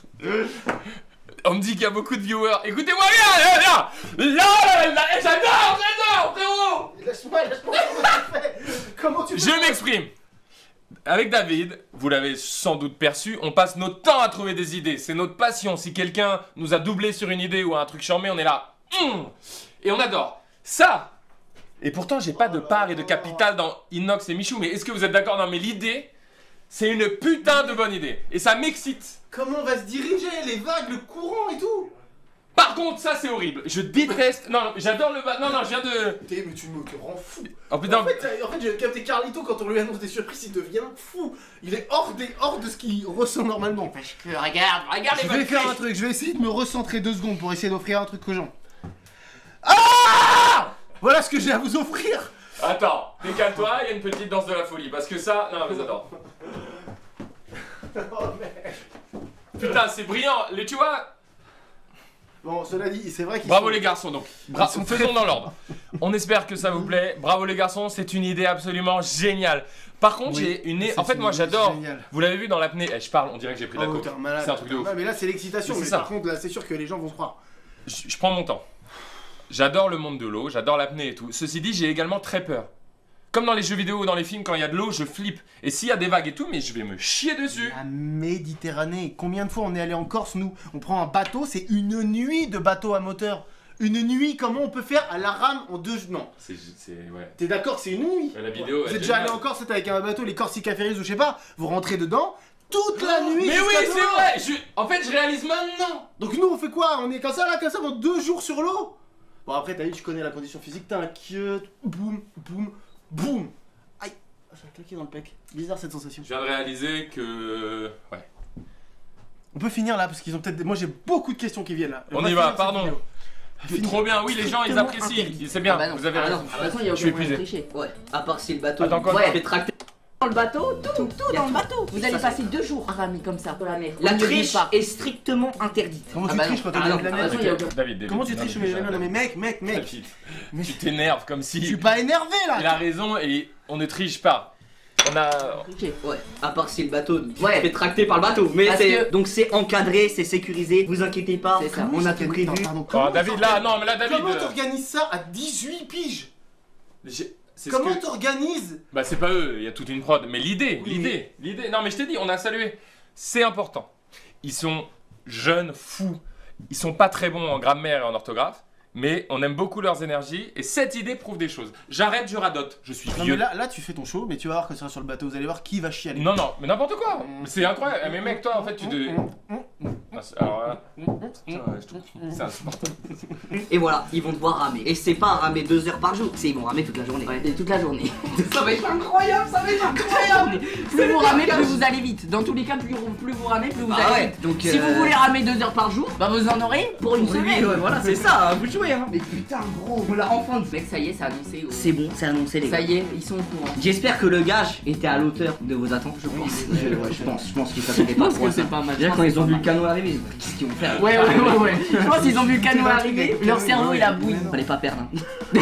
On me dit qu'il y a beaucoup de viewers. Écoutez-moi bien, là, là, là, là, là, j'adore, j'adore, frérot. Lâche-moi, lâche-moi, comment tu fais? Comment tu fais? Je m'exprime. Avec David, vous l'avez sans doute perçu, on passe notre temps à trouver des idées. C'est notre passion. Si quelqu'un nous a doublé sur une idée ou un truc charmé, on est là. Hum et on adore. Ça. Et pourtant, j'ai pas de part et de capital dans Inox et Michou. Mais est-ce que vous êtes d'accord? Non, mais l'idée, c'est une putain de bonne idée. Et ça m'excite. Comment on va se diriger? Les vagues, le courant et tout. Par contre, ça c'est horrible. Je déteste. Non, non, j'adore le bas. Non, non, je viens de. Putain, mais tu me rends fou. Oh putain. En fait, euh, en fait j'ai capté Carlito quand on lui annonce des surprises, il devient fou. Il est hors, des, hors de ce qu'il ressent normalement. Parce que regarde, regarde Je les vais bonnes faire crises. un truc, je vais essayer de me recentrer deux secondes pour essayer d'offrir un truc aux gens. Ah! Voilà ce que j'ai à vous offrir. Attends, décale-toi, il y a une petite danse de la folie. Parce que ça. Non, mais attends. Oh, merde. Putain, c'est brillant. Les, tu vois. Bon, cela dit, c'est vrai qu'ils Bravo sont- les garçons, donc. Bra- Ils sont faisons très dans l'ordre. On espère que ça vous plaît. Bravo les garçons, c'est une idée absolument géniale. Par contre, Oui, j'ai une. c'est En fait, une moi idée j'adore. géniale. Vous l'avez vu dans l'apnée. Eh, je parle, on dirait que j'ai pris de la Oh, coke. t'es un malade. C'est un truc de ouf. Ouais, mais là, c'est l'excitation. Mais Mais, c'est ça. par contre, là, c'est sûr que les gens vont se croire. Je, je prends mon temps. J'adore le monde de l'eau, j'adore l'apnée et tout. Ceci dit, j'ai également très peur. Comme dans les jeux vidéo ou dans les films, quand il y a de l'eau, je flippe. Et s'il y a des vagues et tout, mais je vais me chier dessus. La Méditerranée. Combien de fois on est allé en Corse, nous? On prend un bateau, c'est une nuit de bateau à moteur. Une nuit, comment on peut faire à la rame en deux... Non. C'est. c'est- Ouais. T'es d'accord, c'est une nuit. La vidéo. Vous elle êtes déjà allé géniale. en Corse, c'était avec un bateau, les Corsica Ferries ou je sais pas, vous rentrez dedans toute la nuit. Mais oui, jusqu'à c'est demain. vrai je... En fait, je réalise maintenant. Donc nous on fait quoi? On est comme ça là, comme ça pendant deux jours sur l'eau? Bon après t'as vu, tu connais la condition physique, t'inquiète, boum, boum, boum. Aïe, ça m'a claqué dans le pec. Bizarre cette sensation. Je viens de réaliser que. Ouais. On peut finir là parce qu'ils ont peut-être. Moi j'ai beaucoup de questions qui viennent là. On va y va, finir cette pardon. vidéo. Trop bien, oui, les gens ils Strictement apprécient. interdit. C'est bien, Ah bah non. vous avez Ah raison. non, de toute façon, il y a Je suis aucun moyen de épuisé. tricher. Ouais, à part si le bateau Attends, quoi ouais, fait tracter. Dans le bateau, tout, tout y a dans le tout. bateau. Vous Ça, allez ça- passer deux jours à ramer comme ça pour la mer. La Au milieu du triche parc. est strictement interdite. Comment Ah tu bah triches non. quand Ah on non, est de la ah merde bah non, il y a aucun- David, David. Comment tu non, triches mais mais non, non, mais mec, mec, mec. David, Tu t'énerves comme si. Je suis pas énervé Il là. a raison et on ne triche pas. On a. Tricher. Ouais, à part si le bateau Ouais. fait tracter par le bateau. Mais Parce c'est que- donc c'est encadré, c'est sécurisé. Vous inquiétez pas, C'est ça. on a tout prévu. Pardon, Oh, comment David, t'organises- là, non, mais là, David. Comment euh, t'organises ça à dix-huit piges? j'ai- c'est ce Comment que- t'organises? Bah, c'est pas eux, il y a toute une prod. Mais l'idée, Oui, l'idée, l'idée. Non, mais je t'ai dit, on a salué. C'est important. Ils sont jeunes, fous. Ils sont pas très bons en grammaire et en orthographe. Mais on aime beaucoup leurs énergies. Et cette idée prouve des choses. J'arrête, je radote. Je suis Non mais vieux. là, là tu fais ton show, mais tu vas voir quand tu seras sur le bateau, vous allez voir qui va chialer. Non, non, mais n'importe quoi. C'est incroyable. Eh, Mais mec, toi, en fait, tu te. Ah, c'est- Alors là. Putain, ouais, je trouve que c'est insupportable. Et voilà, ils vont devoir ramer. Et c'est pas ramer deux heures par jour, c'est ils vont ramer toute la journée. Ouais, et toute la journée. Ça va être incroyable, ça va être incroyable. Plus vous ramez, plus vous allez vite. Dans tous les cas, plus, plus vous ramez, plus vous Ah allez ouais, vite. donc, Si euh, vous voulez ramer deux heures par jour, bah vous en aurez pour une Oui, semaine. ouais, voilà, c'est ça, hein, vous jouez hein. Mais putain, gros, on l'a enfin. Mec, ça y est, c'est annoncé. C'est bon, c'est annoncé les gars. Ça y est, ils sont au courant. J'espère que le gage était à l'auteur de vos attentes. Je pense. Je, ouais, je pense, je pense qu'ils s'attendaient Je pas pense trop à que ça. c'est pas mal. Déjà quand ils ont vu le canot arriver, ils ont dit, qu'est-ce qu'ils vont faire? Ouais, ouais, ouais, ouais. Je pense qu'ils ont vu le canot arriver, leur cerveau il a bouilli. Fallait pas perdre. Hein.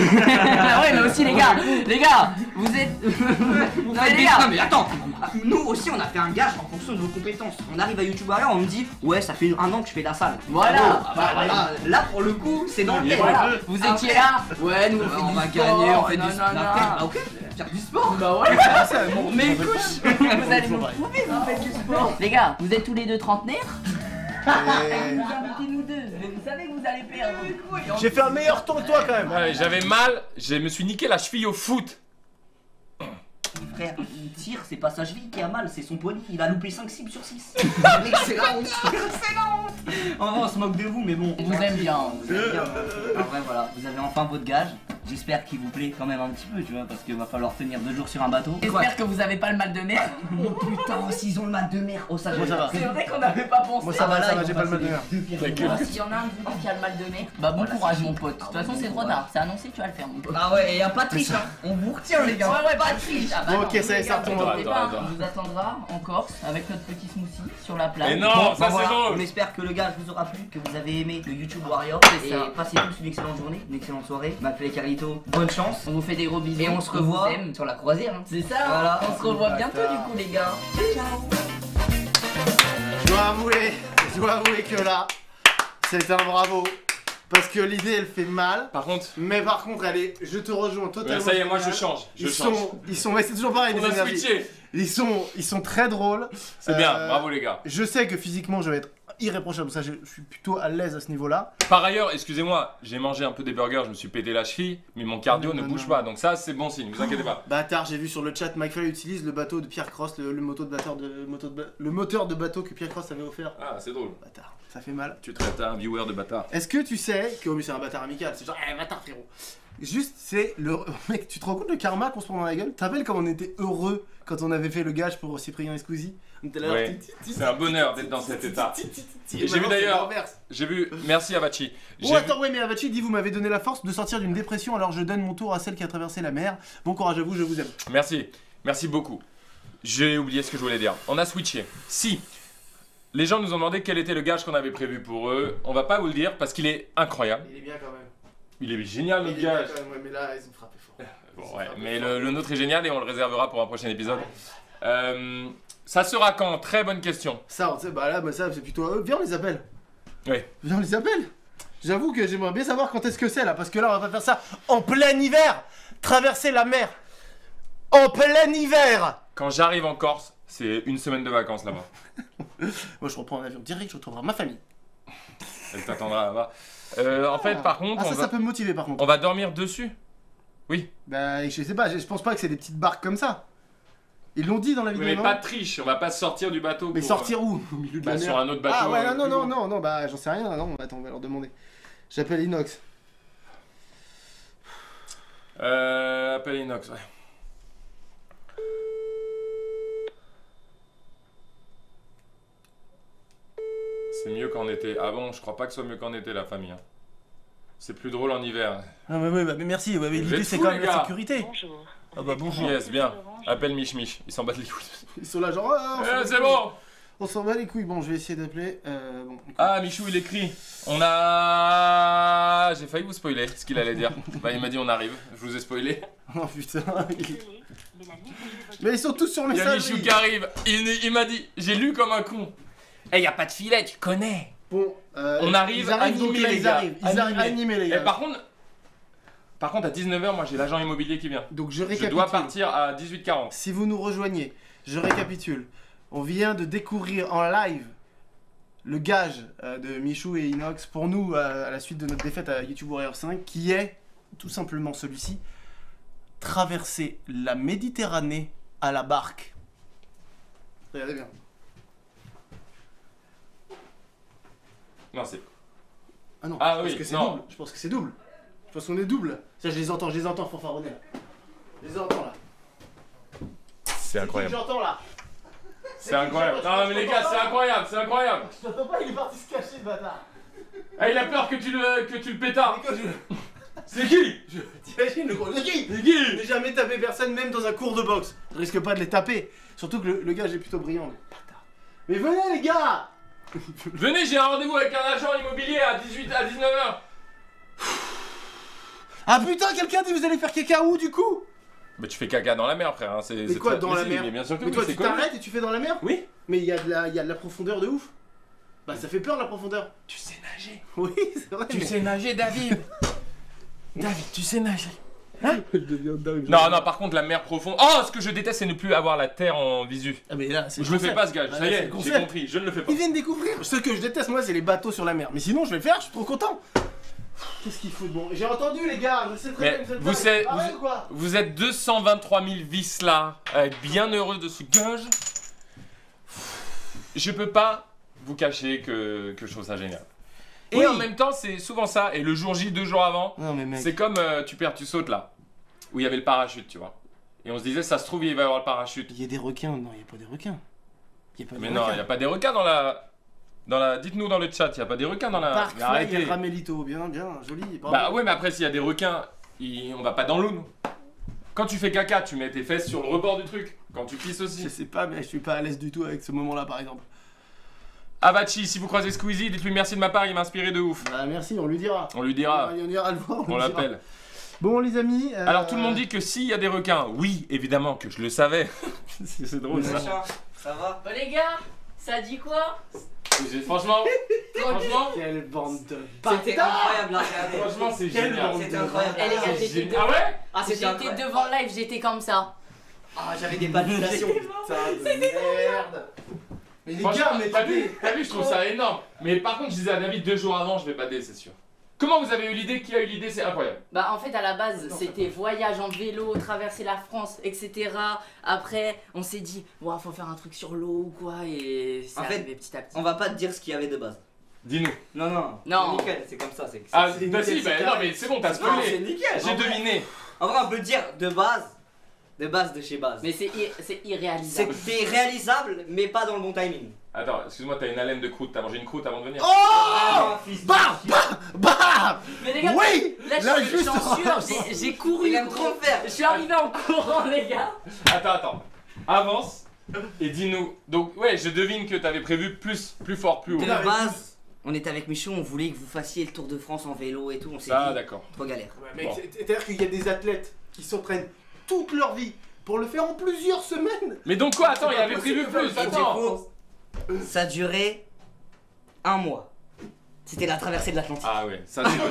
Ah ouais, mais aussi les gars, les gars, vous êtes. Vous Non, faites mais des- les gars, Non mais attends, nous aussi on a fait un gage en fonction de vos compétences. On arrive à YouTube Warrior, on me dit ouais ça fait un an que je fais de la salle. Voilà. Ah bah, voilà. Là pour le coup c'est dans le thème. Voilà, vous étiez là. Ouais, nous on fait On du va sport. gagner, on fait non, du non, sport. non. Ah ok, faire du sport. Bah ouais. Ah, ça, bon, Mais on fait- écoute, Vous allez me prouver, vous faites du sport. Les gars, vous êtes tous les deux trentenaires. Et- Vous invitez nous deux, mais vous savez que vous allez perdre. J'ai fait un meilleur temps que toi quand même. Ouais, j'avais mal, je me suis niqué la cheville au foot. frère, il tire, c'est pas sa cheville qui a mal, c'est son poignet, il a loupé cinq cibles sur six. Mec, c'est la honte. C'est la honte. En vrai on se moque de vous mais bon. On vous aime bien. On vous aime bien, hein. En vrai voilà, vous avez enfin votre gage. J'espère qu'il vous plaît quand même un petit peu, tu vois, parce qu'il va falloir tenir deux jours sur un bateau. J'espère que vous avez pas le mal de mer. Oh putain, s'ils ont le mal de mer. Oh ça, Moi, ça va. C'est vrai qu'on n'avait pas pensé. Moi ça Ah, va, bah là, ça ils va, vont j'ai pas le mal de passer mer. les deux pires Ta jours. gueule. Bon, s'il y en a un de vous deux qui a le mal de mer, bah bon courage mon pote. De toute façon c'est trop tard, c'est annoncé, tu vas le faire mon pote. Ah ouais, et y'a pas de triche, hein. On vous retient les gars. Ouais ouais, pas de triche. Ah bah Bon, non, ok, ça y est, les ça gars, retombe. vous inquiétez Attends, pas, attends. on vous attendra en Corse avec notre petit smoothie sur la plage. Mais non, Bon, ça bah, c'est voilà. drôle. On espère que le gage vous aura plu, que vous avez aimé le YouTube Warrior. C'est Et ça. passez tous une excellente journée, une excellente soirée. McFly et Carlito, bonne chance. On vous fait des gros bisous. Et on se vous revoit aime. sur la croisière. hein. C'est ça, Voilà. on se revoit bientôt du coup les gars. Je dois avouer, je dois avouer que là, c'est un bravo. Parce que l'idée elle fait mal. Par contre, Mais par contre, allez, je te rejoins ouais, totalement. ça y est, moi je génial. change. Je Ils change. sont, ils sont, ouais, c'est toujours pareil. On les a énergies. switché. Ils sont, ils sont très drôles. C'est bien, Euh, bravo les gars. Je sais que physiquement, je vais être irréprochable. Ça, je, je suis plutôt à l'aise à ce niveau-là. Par ailleurs, excusez-moi, j'ai mangé un peu des burgers, je me suis pété la cheville, mais mon cardio Non, ne non, bouge non. pas. Donc ça, c'est bon signe, vous inquiétez pas. Bâtard, j'ai vu sur le chat, McFly utilise le bateau de Pierre Cross, le, le moto de batteur de, moto de ba- le moteur de bateau que Pierre Cross avait offert. Ah, c'est drôle. Bâtard, ça fait mal. Tu traites un viewer de bâtard. Est-ce que tu sais que oh, mais c'est un bâtard amical, c'est genre, eh, bâtard frérot. Juste, c'est le. Mec, tu te rends compte le karma qu'on se prend dans la gueule? Tu te rappelles comme on était heureux quand on avait fait le gage pour Cyprien et Squeezie? On était là, Ouais, ti- ti- ti- c'est un bonheur d'être dans cet état. ti- ti- ti- ti- Et j'ai vu maintenant, c'est d'ailleurs- l'inverse. J'ai vu, merci Abachi. Oh J'ai attends, ouais, mais Avachi dit vous m'avez donné la force de sortir d'une dépression, alors je donne mon tour à celle qui a traversé la mer. Bon courage à vous, je vous aime. vu- Merci, merci beaucoup. J'ai oublié ce que je voulais dire. On a switché. Si les gens nous ont demandé quel était le gage qu'on avait prévu pour eux, on va pas vous le dire parce qu'il est incroyable. Il est bien quand même. Il est génial Il est notre bien gage. quand même, ouais, mais là, ils ont frappé fort. Bon, ouais, mais le, le nôtre est génial et on le réservera pour un prochain épisode. Euh, ça sera quand? Très bonne question. Ça, on sait, bah là, bah ça, c'est plutôt à eux. Viens, on les appelle. Oui. Viens, on les appelle. J'avoue que j'aimerais bien savoir quand est-ce que c'est là, parce que là, on va pas faire ça en plein hiver. Traverser la mer. En plein hiver. Quand j'arrive en Corse, c'est une semaine de vacances là-bas. Moi, je reprends un avion direct, je retrouverai ma famille. Elle t'attendra là-bas. Euh, en fait, par contre, Ah, on, ça, va, ça peut me motiver par contre. on va dormir dessus. Oui, Bah, je sais pas, je je pense pas que c'est des petites barques comme ça. Ils l'ont dit dans la Oui, vidéo. mais non pas de triche. On va pas sortir du bateau. Mais pour, sortir où? Au milieu de bah, la sur mer. un autre bateau. Ah ouais, euh, non, non, plus non, loin. non, non, bah j'en sais rien, non, attends, on va leur demander. J'appelle Inox. Euh, appelle Inox, ouais. C'est mieux qu'en été. Ah bon, je crois pas que ce soit mieux qu'en été la famille. Hein. C'est plus drôle en hiver. Ah mais, ouais, bah, mais merci, ouais, mais Vous l'idée êtes c'est fous, quand les même la gars. sécurité. Bonjour. Ah bah bonjour. Yes, bien. Appelle Mich Mich. Ils s'en battent les couilles. Ils sont là genre... Ah, on s'en bat Eh, les c'est couilles. bon. On s'en bat les couilles, bon je vais essayer d'appeler. Euh, bon, écoute. Ah, Michou, il écrit. On a... J'ai failli vous spoiler ce qu'il allait dire. Bah, il m'a dit on arrive. Je vous ai spoilé. Oh putain. Désolé, mais la messagerie Mais ils sont tous sur Il y a messagerie. Michou qui arrive. Il, il m'a dit, j'ai lu comme un con. Eh, y a pas de filet, tu connais. Bon, euh, On arrive, ils arrivent, donc animés, là, les ils gars. arrivent, ils arrivent Animés. animés les Et gars. par contre... Par contre, à dix-neuf heures, moi j'ai l'agent immobilier qui vient. Donc je Je récapitule. dois partir à dix-huit quarante. Si vous nous rejoignez, je récapitule. On vient de découvrir en live le gage euh, de Michou et Inox pour nous euh, à la suite de notre défaite à YouTube Warrior cinq, qui est tout simplement celui-ci: traverser la Méditerranée à la barque. Regardez bien. Non, c'est... Ah non, Ah je pense oui, que c'est non. double. Je pense que c'est double. Je pense qu'on est double. Ça, je les entends, je les entends fanfaronner là. Je les entends là. C'est incroyable. J'entends là. C'est incroyable. Non, mais les gars, c'est incroyable, c'est incroyable. Je t'entends pas, il est parti se cacher, le bâtard. Ah, il a peur que tu le, que tu le pétards. Mais quoi, je- C'est qui? T'imagines le gros le qui C'est qui? J'ai jamais tapé personne, même dans un cours de boxe. Je risque pas de les taper. Surtout que le, le gars, j'ai plutôt brillant. Mais, bâtard. Mais venez, les gars. Venez, j'ai un rendez-vous avec un agent immobilier à dix-huit à dix-neuf heures. Ah putain, quelqu'un dit vous allez faire caca où du coup? Bah, tu fais caca dans la mer, frère. Hein. C'est, Mais c'est quoi, très dans la précis, mer? Mais bien sûr que Mais oui, toi, c'est tu connu. t'arrêtes et tu fais dans la mer? Oui. Mais il y, a de la- il y a de la profondeur de ouf. Bah, ça fait peur la profondeur. Tu sais nager. Oui, c'est vrai. Tu mais- sais nager, David. David, tu sais nager. Je deviens dingue. Non, non, par contre, la mer profonde. Oh, ce que je déteste, c'est ne plus avoir la terre en visu. Ah, mais là, c'est Je le fais concept. pas, ce gars. Ah, Ça là, y c'est est, le j'ai concept. compris. Je ne le fais pas. Ils viennent de découvrir. Ce que je déteste, moi, c'est les bateaux sur la mer. Mais sinon, je vais le faire, je suis trop content. Qu'est-ce qu'il faut de bon? J'ai entendu, les gars, je sais très Mais bien que vous êtes vous là. savez- Pareil vous- ou quoi? Vous êtes deux cent vingt-trois mille vis là, euh, bien heureux de ce gage. Je peux pas vous cacher que, que je trouve ça génial. Et Oui. en même temps, c'est souvent ça. Et le jour J, deux jours avant, Non, mais mec. c'est comme euh, tu perds, tu sautes là, où il y avait le parachute, tu vois. Et on se disait, ça se trouve, il va y avoir le parachute. Il y a des requins. Non, il n'y a pas des requins. Il y a pas Mais des non, il requins. n'y a pas des requins dans la. Dans la... Dites-nous dans le chat, il n'y a pas des requins dans la. Parc Mais arrêtez. Fly Ramelito, bien, bien, joli. bravo. Bah ouais, mais après, s'il y a des requins, ils- on va pas dans l'eau, nous. Quand tu fais caca, tu mets tes fesses sur le rebord du truc. Quand tu pisses Je aussi. sais pas, mais je suis pas à l'aise du tout avec ce moment-là, par exemple. Abachi, si vous croisez Squeezie, dites-lui merci de ma part, il m'a inspiré de ouf. Bah merci, on lui dira. On lui dira, On ira le voir. on lui dira. l'appelle. Bon, les amis. euh, Alors tout le monde dit que s'il y a des requins, oui, évidemment que je le savais. c'est c'est drôle ça. Machin, ça va? Bon les gars, ça dit quoi? J'ai- Franchement, franchement, Quelle bande de. C'était incroyable à regarder. franchement c'est Quelle génial. bande C'était de- incroyable. Eh les gars, C'est j'étais génial. devant, Ah ouais Ah, c'était j'étais incroyable. devant le live, j'étais comme ça. Ah, j'avais des palpitations. Putain de merde. Mais les Franchement, gars, mais t'as vu, écoutez, t'as vu, je trouve ça énorme. Mais par contre, je disais à David deux jours avant, je vais bader, c'est sûr. Comment vous avez eu l'idée? Qui a eu l'idée? C'est incroyable. Bah en fait à la base c'était voyage en vélo, traverser la France, et cetera. Après on s'est dit, ouais faut faire un truc sur l'eau ou quoi et c'est En fait, arrivé petit à petit. On va pas te dire ce qu'il y avait de base. Dis-nous. Non, non. Non. C'est nickel, c'est comme ça. C'est Ah, c'est bah nickel, si, bah c'est non, carré. mais c'est bon, t'as Non, c'est spoilé. nickel. J'ai En vrai- deviné. En vrai, on peut dire de base. De base de chez base. Mais c'est ir- c'est irréalisable. C'était réalisable, mais pas dans le bon timing. Attends, excuse-moi, t'as une haleine de croûte, t'as mangé une croûte avant de venir? Oh Ah, fils de Bah chien. Bah Bah Mais les gars, Oui là je Là, suis juste j'en suis sûr, j'ai- j'ai couru. Il aime gros. trop le faire. Je suis arrivé en courant les gars. Attends, attends. Avance et dis-nous. Donc, ouais, je devine que t'avais prévu plus, plus fort, plus haut. De Non, mais- base, on était avec Michou, on voulait que vous fassiez le Tour de France en vélo et tout. On s'est Ah, dit, d'accord. trop galère. Ouais, mec, Bon. c'est- c'est-à-dire qu'il y a des athlètes qui s'entraînent toute leur vie pour le faire en plusieurs semaines. Mais donc quoi? Attends, C'est il pas avait possible prévu de faire plus. ça. Attends. Du coup, ça durait un mois. C'était la traversée de l'Atlantique. Ah ouais, ça c'est vrai.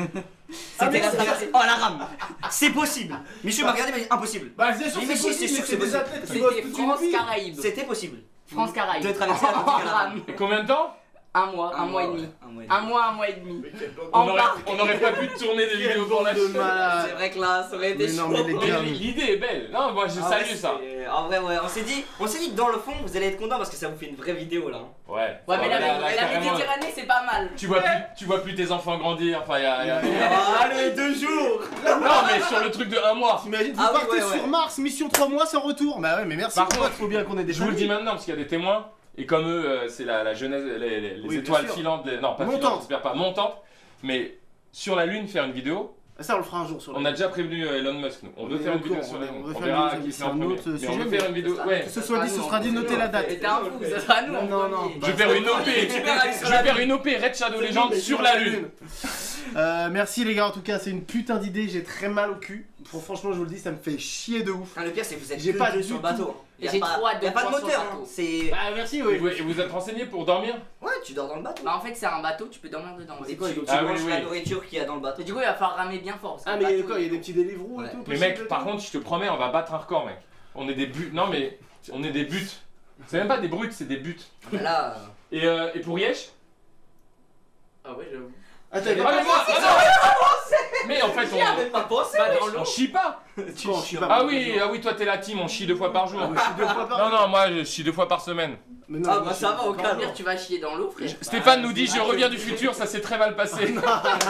Ah, C'était mais la c'est- traversée. Oh la rame. C'est possible. Michou m'a regardé, il m'a dit impossible. Bah, bien sûr, Mais c'est mais si, possible, c'est sûr mais que c'est c'est des possible. athlètes qui bossent C'était toute une France vie. Caraïbes. C'était possible. France Caraïbes. De traverser l'Atlantique à la En rame. rame. Et combien de temps? Un mois, un mois et demi. ouais, Un mois et demi. Un mois, un mois et demi. Mais quelle bande On En aurait, barque. on aurait pas pu tourner des vidéos pour la de chaîne. malade. C'est vrai que là, ça aurait été Mais non, chaud. mais les gars, Mais l'idée est belle. Non, moi je Ah salue ouais, ça. c'est- En vrai, ouais, on s'est dit, on s'est dit que dans le fond, vous allez être content parce que ça vous fait une vraie vidéo là. hein. Ouais. Ouais mais la, là, là, la carrément, Méditerranée c'est pas mal. Tu vois plus, tu vois plus tes enfants grandir. Enfin, y a, y a- Ah, allez, deux jours. Non, mais sur le truc de un mois. T'imagines, vous Ah oui, partez ouais, ouais. sur Mars, mission trois mois sans retour. Bah ouais, mais merci. Par pourquoi contre, faut bien qu'on ait des Je vous le dis familles. maintenant parce qu'il y a des témoins. Et comme eux, euh, c'est la, la jeunesse, les, les- les Oui, bien étoiles sûr. filantes, les- non pas Montantes. filantes, j'espère pas, montantes, mais sur la Lune faire une vidéo, Ah, ça, on le fera un jour sur la on a déjà prévenu euh, Elon Musk, nous. On veut Mais faire une au vidéo courant, sur on la va- Lune, on va on faire une verra vidéo, qui c'est fait en un premier. autre Mais sujet, on veut mais faire une vidéo, ouais. Que ce soit dit, ce sera dit, notez la date. Mais t'es un fou, ça sera nous. Non, en non, non. premier. Je vais faire une O P, je vais faire une O P Red Shadow Legends sur la Lune. Euh, merci les gars, en tout cas, c'est une putain d'idée. J'ai très mal au cul. Pour- Franchement, je vous le dis, ça me fait chier de ouf. Ah, le pire, c'est que vous êtes J'ai que pas deux du sur le tout- bateau. Y a J'ai pas- trop hâte de y a pas de voir sur le moteur, hein. bateau. C'est. Bah, merci, Et oui. vous, et vous êtes renseigné pour dormir? Ouais, tu dors dans le bateau. Bah en fait c'est un bateau, tu peux dormir dedans. Et Et tu, quoi, tu il Ah oui, manges oui. la nourriture qu'il y a dans le bateau. du coup il va falloir ramer bien fort. parce que Ah, le mais il y a bateau, quoi? Il y a des petits Deliveroo Ouais. et tout. Mais possible mec, et par tout contre, je te promets, on va battre un record, mec. On est des buts. Non, mais on est des buts. C'est même pas des brutes, c'est des buts. Mais là. euh, Et, euh, et pour Yesh? Ah ouais j'avoue. Attends, Ah, mais moi, ah, non. Mais en fait, J'y avais on, pas pensé. Bah dans l'eau. on chie pas. Tu Bon, chies pas- Ah oui, ah oui, toi t'es la team, on chie deux fois par jour. Ah, mais je suis deux fois par Non, non, moi je chie deux fois par semaine. Mais non, Ah, moi, bah, je ça suis- va, au encore calme. pire. Dire tu vas chier dans l'eau frère. Stéphane nous dit, je reviens du futur, ça s'est très mal passé. Donc,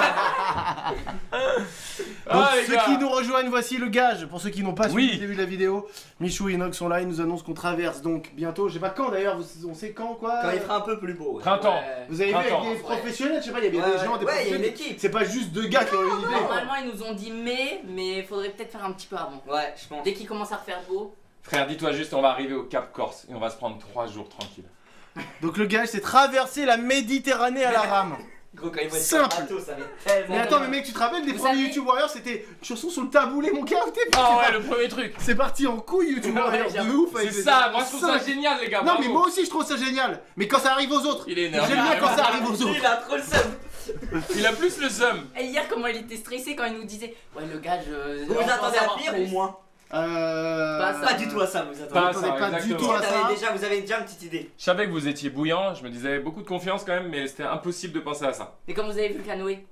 Ah, les ceux gars. qui nous rejoignent, voici le gage. Pour ceux qui n'ont pas suivi Oui. le début de la vidéo, Michou et Inox sont là. Ils nous annoncent qu'on traverse donc bientôt. Je sais pas quand d'ailleurs, vous- on sait quand quoi. Quand il fera un peu plus beau. ouais. Printemps. Ouais. Vous avez vu avec Printemps. des professionnels, je sais pas, il y a bien Ouais, des gens, des ouais, il y a une professionnels. équipe. C'est pas juste deux gars qui ont une idée. quoi. Normalement ils nous ont dit mai, mais faudrait peut-être faire un petit peu avant. Ouais, je pense. Dès qu'il commence à refaire beau. Frère, dis-toi juste, on va arriver au Cap Corse et on va se prendre trois jours tranquille. Donc le gage, c'est traverser la Méditerranée à la rame. Gros, quand il va être sur le Simple. bateau, ça va être tellement. Mais attends, mais mec, tu te rappelles des Vous premiers savez- YouTube Warriors, c'était une chanson sur le taboulé, mon gars. t'es- Ah ouais, le premier truc. C'est parti en couille YouTube Ouais, Warriors de j'avoue. ouf. avec C'est des- ça, moi je trouve ça cinq. génial, les gars. Non, bravo. mais moi aussi je trouve ça génial. Mais quand ça arrive aux autres, Il est j'aime énervé. bien quand ça arrive aux autres. Il a trop le seum. Il a plus le seum. Et hier comment il était stressé quand il nous disait ouais le gars je. Vous on vous va en attendez à savoir pire plus. ou moins? Euh. Pas ça. Pas du tout à ça, vous attendez. Pas attendez ça, pas du exactement. tout à Vous ça. avez déjà, vous avez déjà une petite idée. Je savais que vous étiez bouillant, je me disais beaucoup de confiance quand même, mais c'était impossible de penser à ça. Mais comme vous avez vu le canoë.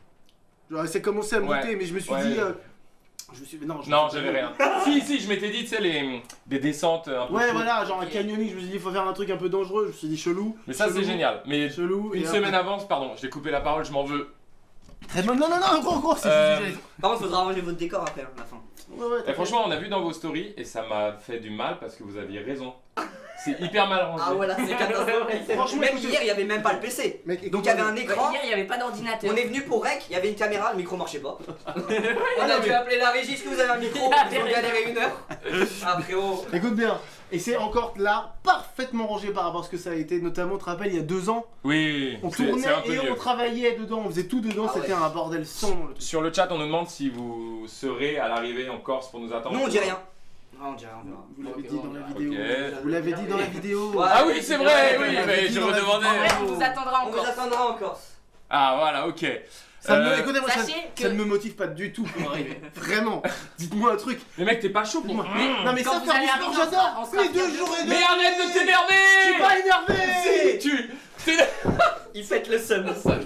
Genre, c'est commencé à me Ouais. douter, mais je me suis Ouais. dit. euh, Je me suis non, je me Non, suis dit- j'avais rien. Si, si, je m'étais dit, tu sais, les... des descentes un peu. Ouais, floues. voilà, genre un canyoning, je me suis dit, il faut faire un truc un peu dangereux. Je me suis dit, chelou. Mais ça, c'est chelou, génial. Mais Chelou. une et semaine après- avant, pardon, je t'ai coupé la parole, je m'en veux. Très bon. Non, non, non, gros, gros, c'est Euh, c'est- Par contre, faudra ranger votre décor après, à la fin. Ouais, ouais, Et t'as franchement, on a vu dans vos stories et ça m'a fait du mal parce que vous aviez raison. C'est hyper mal rangé. Ah voilà, c'est catastrophique. Franchement, Même écoutez- hier, il y avait même pas le P C. fait. Mec, Donc il y avait un Ouais, écran. hier il y avait pas d'ordinateur. On est venu pour rec, il y avait une caméra, le micro marchait pas. On Ah, a non, dû mais- appeler la régie, est-ce que vous avez un micro? Ils ont galéré une heure. Ah frérot. Écoute bien, et c'est encore là parfaitement rangé par rapport à ce que ça a été, notamment, tu te rappelles, il y a deux ans, Oui, on c'est tournait c'est un peu et mieux. on travaillait dedans, on faisait tout dedans, Ah c'était ouais. un bordel sans dans le truc. Sur le chat, on nous demande si vous serez à l'arrivée en Corse pour nous attendre. Nous on dit rien. Non, on dit rien, on verra. Vous l'avez Ok, dit bon, dans la ok. vidéo. Vous l'avez dit dans la vidéo. Ouais. Ah oui, c'est vrai, oui, on mais l'avait je dit dans la redemandais. En vrai, on vous attendra On vous encore. attendra en Corse. Ah voilà, ok. Ça me, Euh, écoutez-moi, ça, Sachez que- ça ne me motive pas du tout pour arriver. Vraiment. Dites-moi un truc. Mais mec, t'es pas chaud pour Dites-moi. moi. Non mais Quand ça vous faire allez du arriver, sport, on sera- j'adore. on sera Mais deux fiers jours et deux. Mais arrête de Je suis t'énerver. pas énervé. Tu... t'es- Il fête le seum.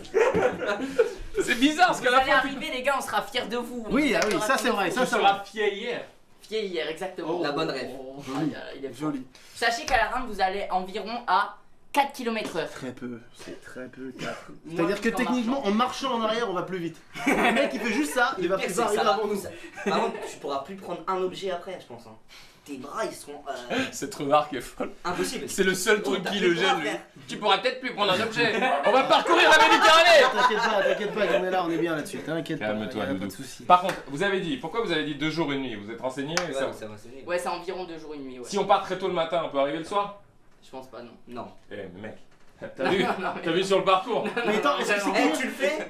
C'est bizarre parce Vous qu'à la allez fin. arriver les gars, on sera fiers de vous. Oui, On ah oui, vous ça c'est vrai, Tu ça c'est vrai. seras fier hier. Fiers hier, exactement. La bonne rêve. Oh, Joli. ah, il est fort. Joli. Sachez qu'à la rame, vous allez environ à quatre kilomètres heure. Très peu, c'est très peu. quatre. Moi, C'est-à-dire que en techniquement, marchant. en marchant en arrière, on va plus vite. Le mec, il fait juste ça, il va Pire, plus c'est que arriver ça va- avant nous. ça- Par contre, tu pourras plus prendre un objet après, je pense. hein. Tes bras, ils seront euh, Cette remarque est folle. impossibles. C'est le seul Oh, truc t'as qui plus le le droit, gêne lui. frère. Tu pourras peut-être plus prendre un objet. On va parcourir la Méditerranée. T'inquiète pas, t'inquiète pas, on est là, on est bien là-dessus. T'inquiète pas, Calme-toi, y a pas Doudou. de soucis. Par contre, vous avez dit, pourquoi vous avez dit deux jours une nuit? Vous êtes renseigné Ouais, ça- ça va, c'est génial. Ouais, c'est environ deux jours et une nuit. Ouais. Si on part très tôt le matin, on peut arriver le soir? Je pense pas, non. Non. Eh mais mec, t'as vu? Non, non, mais- T'as vu sur le parcours? Mais attends, est-ce que c'est Eh, combien tu le fais?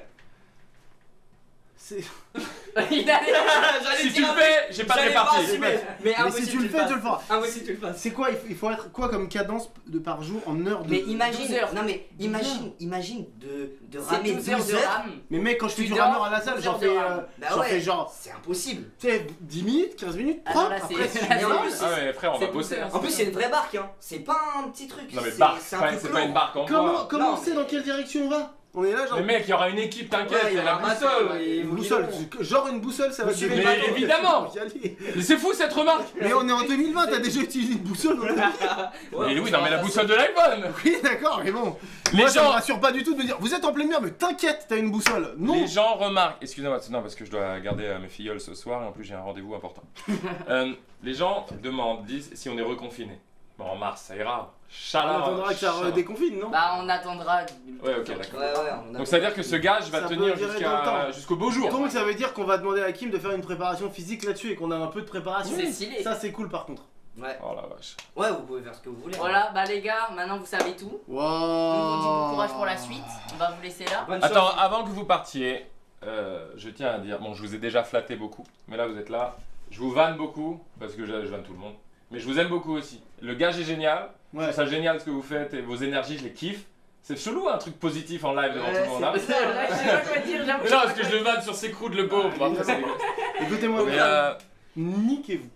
C'est- Il allait- J'allais Si tu dire le un- fais, j'ai pas de j'allais pas répartie. assumer. Mais Mais impossible si tu le fais, fasses. tu le feras. Impossible que tu le fasses. C'est quoi il faut, il faut être quoi comme cadence de par jour en heure de. Mais douze imagine, heures. non mais imagine, imagine de, de C'est ramer douze heures douze de heures. rame. Mais mec, quand je fais Tu du dors, rameur à la salle, douze j'en heures fais, de euh, rame. Bah j'en ouais. fais genre, C'est impossible. tu sais, dix minutes, quinze minutes, Ah non, propre. là, c'est- Après, c'est là, génial. en plus, Ah ouais, frère, on va C'est bosser. douze hein. heures. En plus, c'est une vraie barque, hein. C'est pas un petit truc. Non mais c'est- barque, c'est c'est un pas, truc c'est pas une long. barque en Comment, bois. comment Non, on sait mais- dans quelle direction on va? On est là, genre. Mais mec, il y aura une équipe, t'inquiète, Ouais, il y a la un bateau, boussole. et Une vous boussole, guidez. genre une boussole, ça va Vous suivez durer le longtemps. bateau. évidemment. Y aller. Mais c'est fou cette remarque. Mais on est en deux mille vingt, t'as déjà utilisé une boussole dans ta vie? Ouais, Mais faut oui, non mais la faire boussole de l'iPhone. Oui, d'accord, mais bon. Les Moi, ça me gens, rassure pas du tout de me dire, vous êtes en pleine mer, mais t'inquiète, t'as une boussole. Non. les gens remarquent. Excusez-moi, non parce que je dois garder euh, mes filleuls ce soir et en plus j'ai un rendez-vous important. Euh, les gens demandent, disent si on est reconfiné. Bon, en mars, ça ira. On attendra que ça redéconfine, non? Bah, on attendra. Ouais, ok, d'accord. Ouais, ouais, on a- Donc ça veut dire que ce gage va Ça peut tenir durer jusqu'à- dans le temps. jusqu'au beau jour. Donc ça veut dire qu'on va demander à Kim de faire une préparation physique là-dessus et qu'on a un peu de préparation. C'est stylé. Ça c'est cool par contre. Ouais. Oh la vache. Ouais, vous pouvez faire ce que vous voulez. Voilà, bah les gars, maintenant vous savez tout. Wow. On vous dit bon courage pour la suite. On va vous laisser là. Bonne Attends, chance. avant que vous partiez, euh, je tiens à dire, bon, je vous ai déjà flatté beaucoup, mais là vous êtes là. Je vous vanne beaucoup, parce que je, je vanne tout le monde. Mais je vous aime beaucoup aussi. Le gage est génial. Je Ouais. trouve ça génial ce que vous faites et vos énergies, je les kiffe. C'est chelou un truc positif en live devant Ouais, tout le monde. Hein. Je sais pas quoi dire, j'avoue. Mais non, parce que je le vanne sur ses croûtes le pauvre. Bon, après, c'est dégueulasse. Écoutez-moi Mais, bien. euh, Niquez-vous.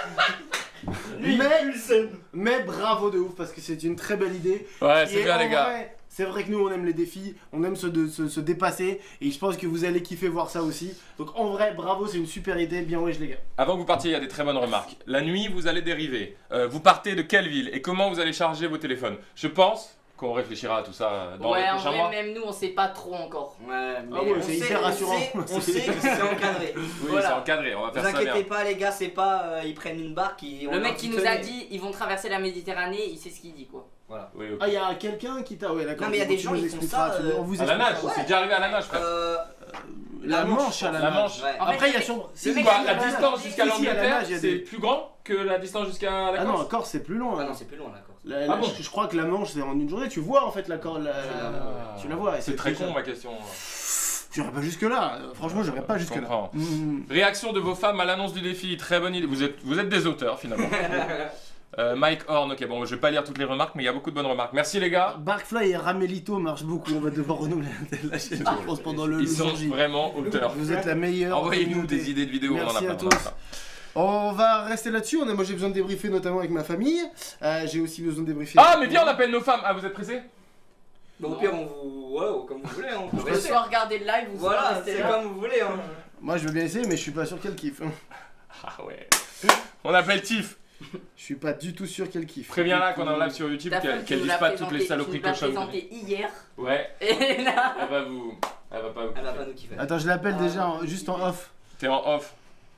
mais, mais bravo de ouf parce que c'est une très belle idée. ouais, Et c'est bien en les gars. vrai, c'est vrai que nous on aime les défis, on aime se, de- se, se dépasser et je pense que vous allez kiffer voir ça aussi. Donc en vrai, bravo, c'est une super idée, bien wesh les gars. Avant que vous partiez, il y a des très bonnes remarques. La nuit, vous allez dériver. Euh, vous partez de quelle ville et comment vous allez charger vos téléphones? Je pense qu'on réfléchira à tout ça euh, dans Ouais, les en prochains vrai, mois. même nous, on sait pas trop encore. Ouais, mais Ah ouais, on c'est sait- hyper on rassurant. sait- On sait que c'est encadré. Oui, Voilà. c'est encadré, on va Vous faire ça bien. inquiétez pas, les gars, c'est pas euh, ils prennent une barque. Ils, on Le leur mec qui dit, nous a tenez. dit ils vont traverser la Méditerranée, il sait ce qu'il dit quoi. Voilà. Oui, ok. Ah, il y a quelqu'un qui t'a. Ouais, d'accord. Non, mais il y a donc des tu gens, nous ils font expliqueras, ça, tu- euh, on vous À la expliquera. nage, ouais. c'est déjà arrivé à la nage, frère. Euh, La Manche à la La nage. Manche. ouais. En fait, Après, il y a le sur. mec- si, le mec, Quoi, il la a la distance nage. jusqu'à Si, si, à la l'Angleterre, nage, il y a c'est des- plus grand que la distance jusqu'à la Ah non, Corse. en Corse c'est plus long. Ah hein. non, c'est plus loin la Corse. La- Ah la- bon je, je crois que la Manche c'est en une journée, tu vois en fait la cor- la, Ah. tu la vois. et C'est très déjà- con ma question. J'irai pas jusque là, franchement j'irai pas Je jusque là. comprends. Mmh. Réaction de vos femmes à l'annonce du défi, très bonne idée. Vous êtes, vous êtes des auteurs finalement. Euh, Mike Horn, ok, bon, je vais pas lire toutes les remarques, mais il y a beaucoup de bonnes remarques. Merci les gars. Barkfly et Ramelito marchent beaucoup, on va devoir renouveler la chaîne je pense pendant le Ils le sont jour J. vraiment auteurs. Vous êtes la meilleure. Envoyez-nous communauté. des idées de vidéos, on en Merci a à plein. tous. On va rester là-dessus, on a, moi j'ai besoin de débriefer notamment avec ma famille. Euh, j'ai aussi besoin de débriefer. Ah, mais viens, on appelle nos femmes. Ah, vous êtes pressés? Bon, au pire, on vous. Ouais, comme vous voulez. On peut Vous rester. soit regarder le live ou soit Voilà, rester c'est là. comme vous voulez. Hein. Moi je veux bien essayer, mais je suis pas sûr qu'elle kiffe. Ah ouais. On appelle Tiff. Je suis pas du tout sûr qu'elle kiffe. Préviens-la qu'on est en live sur YouTube, Ta qu'elle femme qui qu'elle nous dise l'a pas toutes les présenté- saloperies qui nous l'a cochonnes. présenté hier. Ouais, Et là. elle va vous. Elle va pas vous. Elle va pas nous kiffer. Attends, je l'appelle Ah, déjà non. en- juste en off. T'es en off.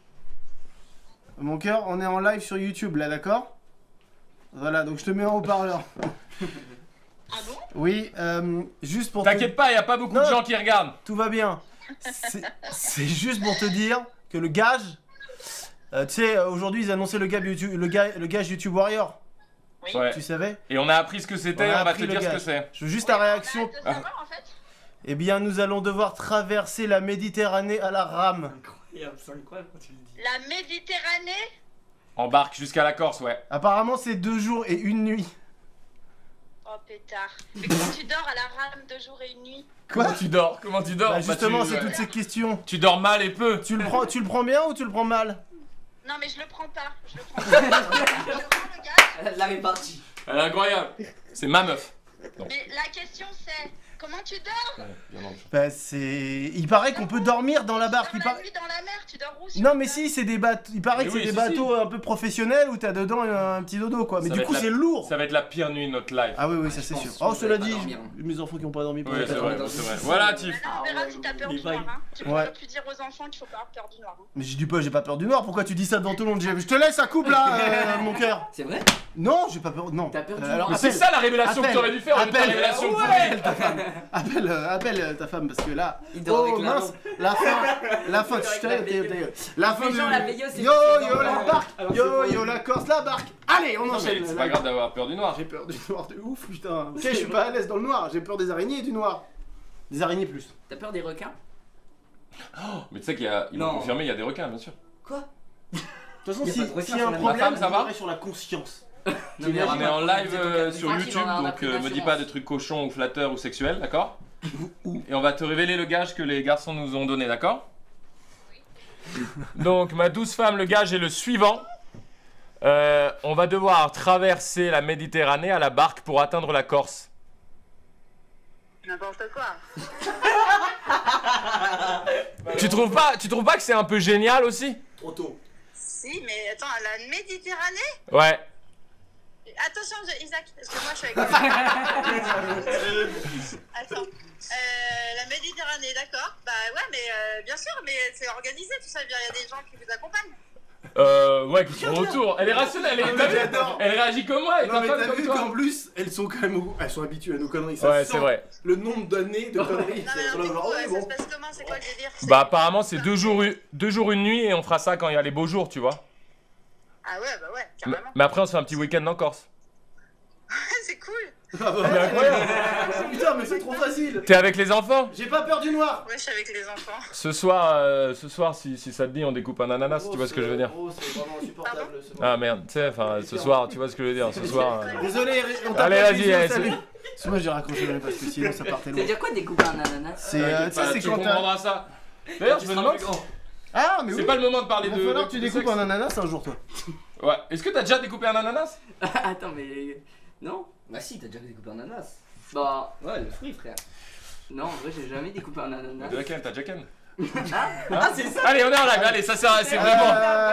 Mon cœur, on est en live sur YouTube là, d'accord? Voilà, donc je te mets en haut-parleur. Ah bon? Oui, euh, juste pour te... T'inquiète pas, y a pas beaucoup Non. de gens qui regardent. Tout va bien. C'est c'est juste pour te dire que le gage... euh, tu sais, euh, aujourd'hui ils annonçaient le, gage YouTube, le, ga- le gage YouTube Warrior. Oui. Ouais. Tu savais? Et on a appris ce que c'était, On on, a va appris te le dire ce que gage. c'est. Je veux juste ta réaction. On a hâte de savoir, en fait. Eh bien, nous allons devoir traverser la Méditerranée à la rame. Incroyable, c'est incroyable quand tu le dis. La Méditerranée. Embarque jusqu'à la Corse, ouais. Apparemment, c'est deux jours et une nuit. Oh pétard. Mais quand tu dors à la rame deux jours et une nuit. Comment tu dors? Comment tu dors? Bah, Bah, justement, tu- c'est ouais. toutes ces questions. Tu dors mal et peu. Tu le prends, tu le prends bien ou tu le prends mal? Non mais je le prends pas. Je le prends pas. je prends le gage. La répartie. Elle est incroyable. C'est ma meuf. Mais la question c'est comment tu dors? Bah, c'est. Il paraît qu'on peut dormir dans la barque. Tu Il dors par- la nuit dans la mer. Tu dors où sur Non, la mais mer si, c'est des bateaux. Il paraît Mais que oui, c'est des si, bateaux un peu professionnels où t'as dedans un, un petit dodo quoi. Mais Ça du va coup, être c'est la- lourd. Ça va être la pire nuit de notre live. Ah oui, oui, ça je c'est pense sûr. qu'on Oh, va cela pas dit, dormir. mes enfants qui ont pas dormi pour Oui, la c'est tête. vrai, c'est vrai. Voilà, Tiff. Maintenant, on verra si t'as peur Les du noir. vagues. Hein. Tu Ouais. peux plus dire aux enfants qu'il faut pas avoir peur du noir. Hein. Mais j'ai dis pas, j'ai pas peur du noir. Pourquoi tu dis ça devant tout le monde? Je te laisse, ça coupe là, euh, mon cœur. C'est vrai? Non, j'ai pas peur. Non. T'as peur du Euh, alors, noir. Mais c'est appelle- ça la révélation que appelle- t'aurais dû faire, au lieu de ta appelle- révélation ouais. pourrie. ta femme. Appelle, euh, appelle euh, ta femme parce que là. Il dort Oh avec la mince, la fin, la fin. Il dort Chut, avec la ta gueule, ta gueule. La fin Les du. gens, la veilleuse, c'est Yo c'est yo dans- la barque, Alors, yo c'est pas- yo la Corse, la barque. Allez, on Non, mais enchaîne. c'est La- pas grave d'avoir peur du noir. J'ai peur du noir de ouf, putain. Ok, je suis pas à l'aise dans le noir. J'ai peur des araignées et du noir. Des araignées plus. T'as peur des requins? Mais tu sais qu'il y a. Ils m'ont Non. confirmé, il y a des requins, bien sûr. Quoi? De toute façon, Y a si pas de requin s'il y a sur un la problème, femme, ça vous va l'aurez sur la conscience. Non, mais On est en live euh, sur Tranquille, YouTube, on a un donc appris euh, me dis d'assurance. pas des trucs cochons ou flatteurs ou sexuels, d'accord? Et on va te révéler le gage que les garçons nous ont donné, d'accord? Donc, ma douce femme, le gage est le suivant. Euh, on va devoir traverser la Méditerranée à la barque pour atteindre la Corse. N'importe quoi. Tu trouves pas, tu trouves pas que c'est un peu génial aussi? Trop tôt. Si, mais attends, la Méditerranée. Ouais. Attention, je- Isaac, parce que moi je suis avec. Attends. Euh, la Méditerranée, d'accord. Bah ouais, mais euh, bien sûr, mais c'est organisé tout ça. Il y a des gens qui vous accompagnent. Euh, ouais, qui sont autour. Elle est rationnelle, elle, Ah, t'as mais vu j'adore. Elle réagit comme moi, elle est Non mais capable t'as comme vu toi. qu'en plus, elles sont quand même au- elles sont habituées à nos conneries. Ça Ouais, sent c'est vrai. le nombre d'années de conneries. Non, mais C'est alors, du genre, coup, ouais, euh, ça bon. se passe comment? C'est quoi le délire? C'est- Bah apparemment c'est deux jours, deux jours une nuit et on fera ça quand il y a les beaux jours, tu vois. Ah ouais, bah ouais, Mais, carrément. mais après on se fait un petit week-end en Corse. C'est cool. Ah bah, C'est incroyable. Putain mais c'est trop facile. T'es avec les enfants? J'ai pas peur du noir. Ouais, je suis avec les enfants. Ce soir, euh, ce soir si, si ça te dit on découpe un ananas, tu vois ce que je veux dire. Oh, c'est vraiment insupportable. ce Ah merde, tu sais, enfin ce soir, tu vois ce que je veux dire, ce soir... euh, Désolé, on t'a Allez, pas vas-y, dit, allez, salut. C'est moi j'ai raccroché le nez parce que sinon ça partait Ça loin. veut dire quoi découper un ananas? C'est euh, euh, tu sais, bah, c'est tu quand t'as. comprendras ça. D'ailleurs, je me demande... Ah mais C'est oui. pas le moment de parler Il va de... falloir de- que tu de découpes sexe. un ananas un jour toi. Ouais, est-ce que t'as déjà découpé un ananas? Attends, mais. Non? Bah si, t'as déjà découpé un ananas. Bah. Ouais, le fruit, frère. Non, en vrai, j'ai jamais découpé un ananas. De laquelle? T'as déjà ken? Ah, c'est ça! Allez, on est en live, allez, ça sert à- c'est vraiment... Euh,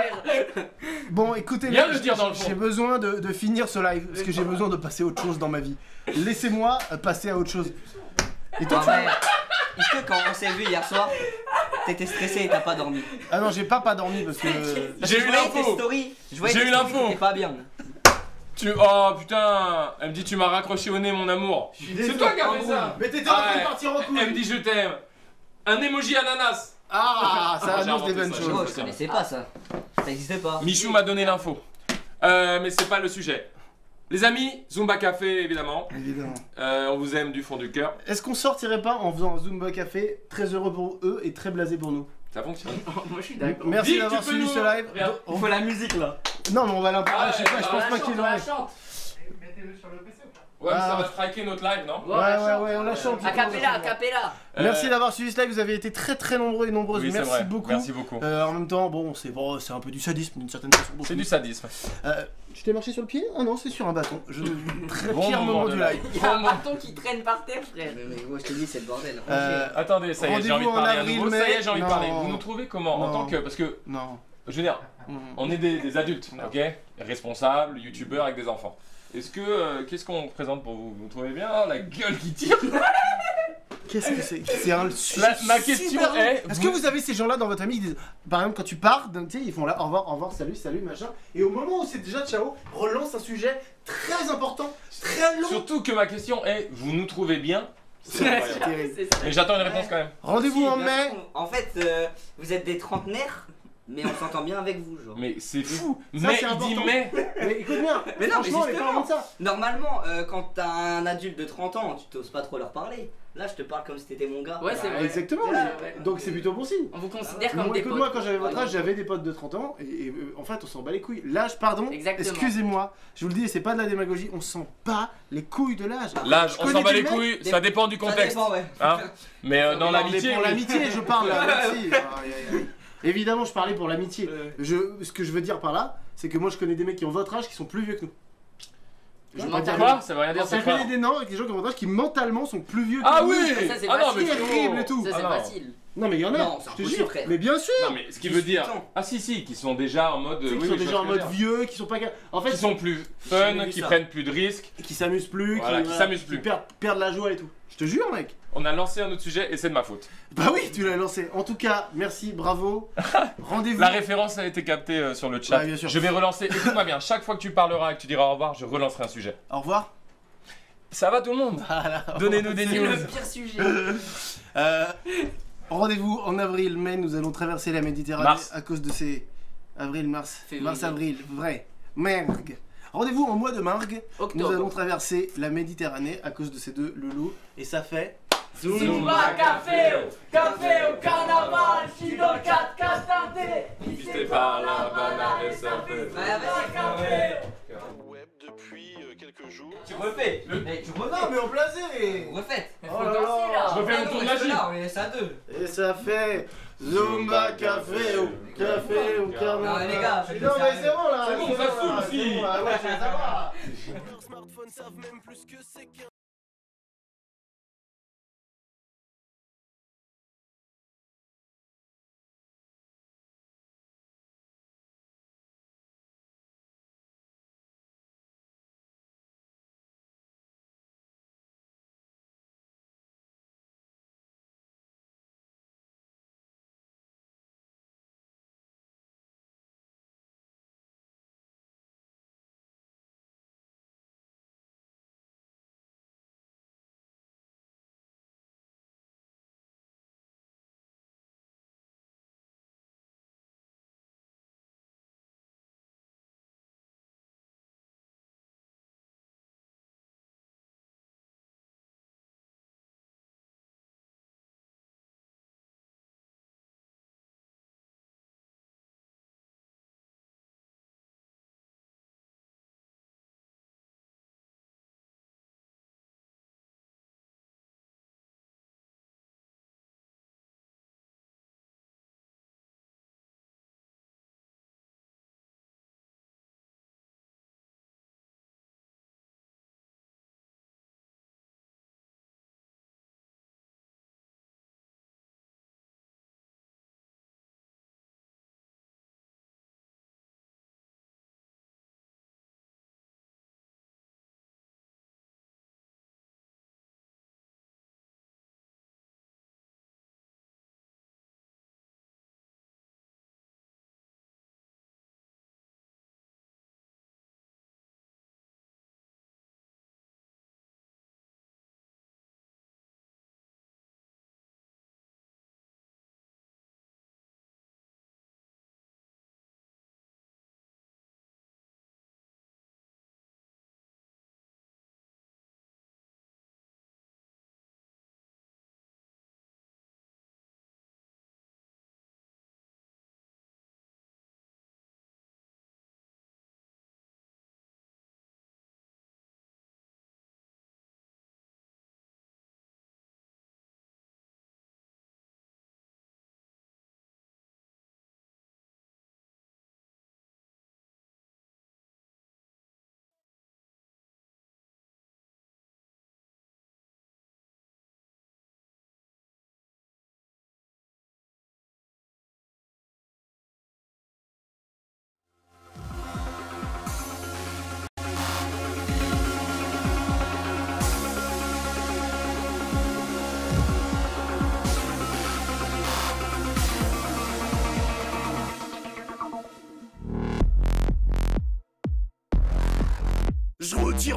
Bon, écoutez, Viens là, le dire dans le fond. j'ai besoin de, de finir ce live parce que j'ai besoin de passer à autre chose dans ma vie. Laissez-moi euh, passer à autre chose. Et toi, En tu... vrai, est-ce que quand on s'est vu hier soir, t'étais stressé et t'as pas dormi? Ah non, j'ai pas pas dormi parce que. Parce J'ai que eu je voyais tes l'info. stories, je voyais J'ai tes eu stories, l'info. t'étais pas bien. Tu... Oh putain. Elle me dit tu m'as raccroché au nez mon amour. C'est toi qui as fait ça. Mais t'étais en train de Ouais. partir en couille. Elle me dit je t'aime. Un emoji ananas. Ah, ça Ah, j'ai annonce des inventé bonnes ça, choses. Oh, je connaissais pas ça. Ça existait pas. Michou m'a donné l'info. Euh, mais c'est pas le sujet. Les amis, Zumba Café évidemment. Évidemment. Euh, on vous aime du fond du cœur. Est-ce qu'on sortirait pas en faisant un Zumba Café très heureux pour eux et très blasé pour nous? Ça fonctionne. Moi, je suis d'accord. Merci Dis, d'avoir tu peux suivi nous- ce live. Regarde. On- Il faut la musique là. Non, mais on va l'imposer. Ah, je sais pas, je ouais, pense On pas la qu'ils chante, on la l'auraient. chante. Mettez-le sur le P C ou pas? Ouais, mais ça Ah. va traquer notre live, non? Ouais, ouais, ouais, on la chante. A cappella, a cappella. Merci Euh, d'avoir suivi ce live, vous avez été très très nombreux et nombreuses. oui, c'est Merci vrai. beaucoup. Merci beaucoup. Euh, en même temps, bon, c'est bon, c'est un peu du sadisme d'une certaine façon. C'est du sadisme. Euh, tu t'es marché sur le pied? Ah non, c'est sur un bâton. Je... Très Bon pire moment de du live. live. Il y a un bâton qui traîne par terre, frère. Mais, mais moi je te dis, c'est le bordel. Euh, Attendez, ça y est, j'ai envie de Rendez-vous en parler à avril, nouveau. Ça y est, mai. j'ai envie de Non. parler. Vous nous trouvez comment en Non. tant que. Parce que, non. je veux dire, Mm. on est des, des adultes, Non. ok? Responsables, youtubeurs avec des enfants. Est-ce que. euh, Qu'est-ce qu'on présente pour vous? Vous trouvez bien? Oh, la gueule qui tire! Qu'est-ce que c'est? C'est un La- ma question super- est, Est-ce vous- que vous avez ces gens-là dans votre famille qui disent, par exemple, quand tu pars, donc, tu sais, ils font là, au revoir, au revoir, salut, salut, machin. Et au moment où c'est déjà ciao, relance un sujet très important, très long. Surtout que ma question est, vous nous trouvez bien? C'est incroyable. terrible. C'est ça. Mais j'attends une réponse quand même. Rendez-vous Si, en bien mai. sûr, En fait, euh, vous êtes des trentenaires, mais on s'entend bien avec vous, genre. Mais c'est fou. Ça, mais c'est il dit important. mais. Mais écoute bien, Mais non, mais franchement, les justement. parents de ça. Normalement, euh, quand t'as un adulte de trente ans, tu t'oses pas trop leur parler. Là, je te parle comme si t'étais mon gars. Ouais, c'est Bah, vrai. exactement. Ouais, mais- ouais. Donc c'est plutôt bon signe. On vous considère comme Moi, des écoute-moi, potes. quand j'avais votre Ah, âge, non. j'avais des potes de trente ans, et, et, euh, en fait, on s'en bat les couilles. L'âge, pardon, Exactement. excusez-moi, je vous le dis, et c'est pas de la démagogie, on s'en bat les couilles de l'âge. L'âge, Je on connais s'en bat des les mecs- couilles, des- ça dépend du Ça contexte. dépend, ouais. Hein mais euh, dans Non, mais l'amitié. pour oui. l'amitié, je parle là, merci. Aïe, aïe, aïe. Évidemment, je parlais pour l'amitié. Je, ce que je veux dire par là, c'est que moi, je connais des mecs qui ont votre âge qui sont plus vieux que nous. Je veux pas dire- Quoi? Ça veut rien dire, Enfin, c'est je quoi? connais des noms avec des gens qui ont votre âge qui mentalement sont plus vieux que Ah nous. oui! Ça, c'est Ah non, facile. mais C'est terrible et tout. Ça, c'est Ah non. facile. Non, mais il y en a, Non, c'est je te impossible, jure. frère. Mais bien sûr. Non, mais ce qui veut dire. Attends. Ah si, si, qui sont déjà en mode. Tu sais, oui, qui sont oui, je déjà vois en ce que mode je veux dire. vieux, qui sont pas. En fait, Qui sont plus J'ai fun, vu qui ça. prennent plus de risques. qui s'amusent plus, Voilà, qui voilà, s'amusent plus. perdent, perdent la joie et tout. Je te jure, mec. On a lancé un autre sujet et c'est de ma faute. Bah oui, tu l'as lancé. En tout cas, merci, bravo. Rendez-vous. La référence a été captée euh, sur le chat. Ouais, bien sûr. Je vais relancer. Écoute-moi bien, chaque fois que tu parleras et que tu diras au revoir, je relancerai un sujet. Au revoir. Ça va tout le monde? Voilà. Donnez-nous des C'est news. le pire sujet. Euh, Rendez-vous en avril, mai. Nous allons traverser la Méditerranée Mars. à cause de ces avril, mars, Février. mars, avril, vrai. Mergue. Rendez-vous en mois de margue. Nous Octobre. allons traverser la Méditerranée à cause de ces deux loulous et ça fait. Zumba café, café au carnaval, je suis dans le quatre quatre Pisté par la banane et ça fait. Ouais, vas-y. web depuis euh, quelques jours. Tu refais. Le- Eh, tu Non, refais. mais on placé. Refaites. Il Oh faut là danser là. là. Je refais Ah mon non, tour de reste magie. là, on est laissé à deux. Et ça fait Zumba café au café au carnaval. Non, mais les gars, faites le Non, mais sérieux. c'est bon là. C'est bon, ça bon, saoule là, aussi. c'est bon, là, ouais, ça va. Leurs smartphones savent même plus que c'est qu'un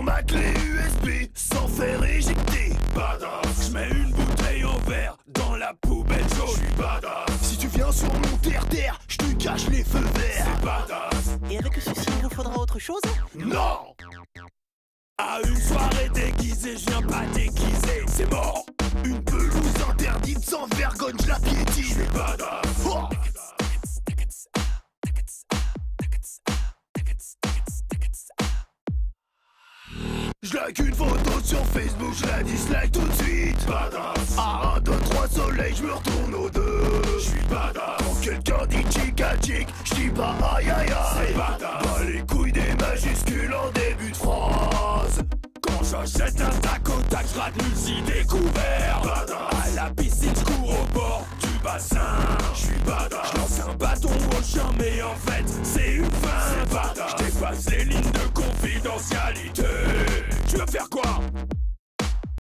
ma clé U S B sans faire éjecter. Badass. J'mets une bouteille en verre dans la poubelle jaune. J'suis badass. Si tu viens sur mon terre-terre, j'te cache les feux verts. C'est badass. Et avec ceci, il nous faudra autre chose? Non. À une soirée déguisée, je viens pas déguisé, c'est mort. Une pelouse interdite sans vergogne, je la piétine. Je suis badass. Oh. Je like une photo sur Facebook, je la dislike tout de suite. Badass. À un, deux, trois soleil, je me retourne aux deux. Je suis badass. Quand quelqu'un dit chica chic, je dis pas aïe aïe aïe. C'est badass. Pas les couilles des majuscules en début de phrase. Quand j'achète un tac au tac, je rate multi découvert. Badass. À la piscine, je cours au bord du bassin. Je suis badass. Je lance un bâton au chien, mais en fait, c'est une fin. Je dépasse les lignes de confidentialité. Tu veux faire quoi?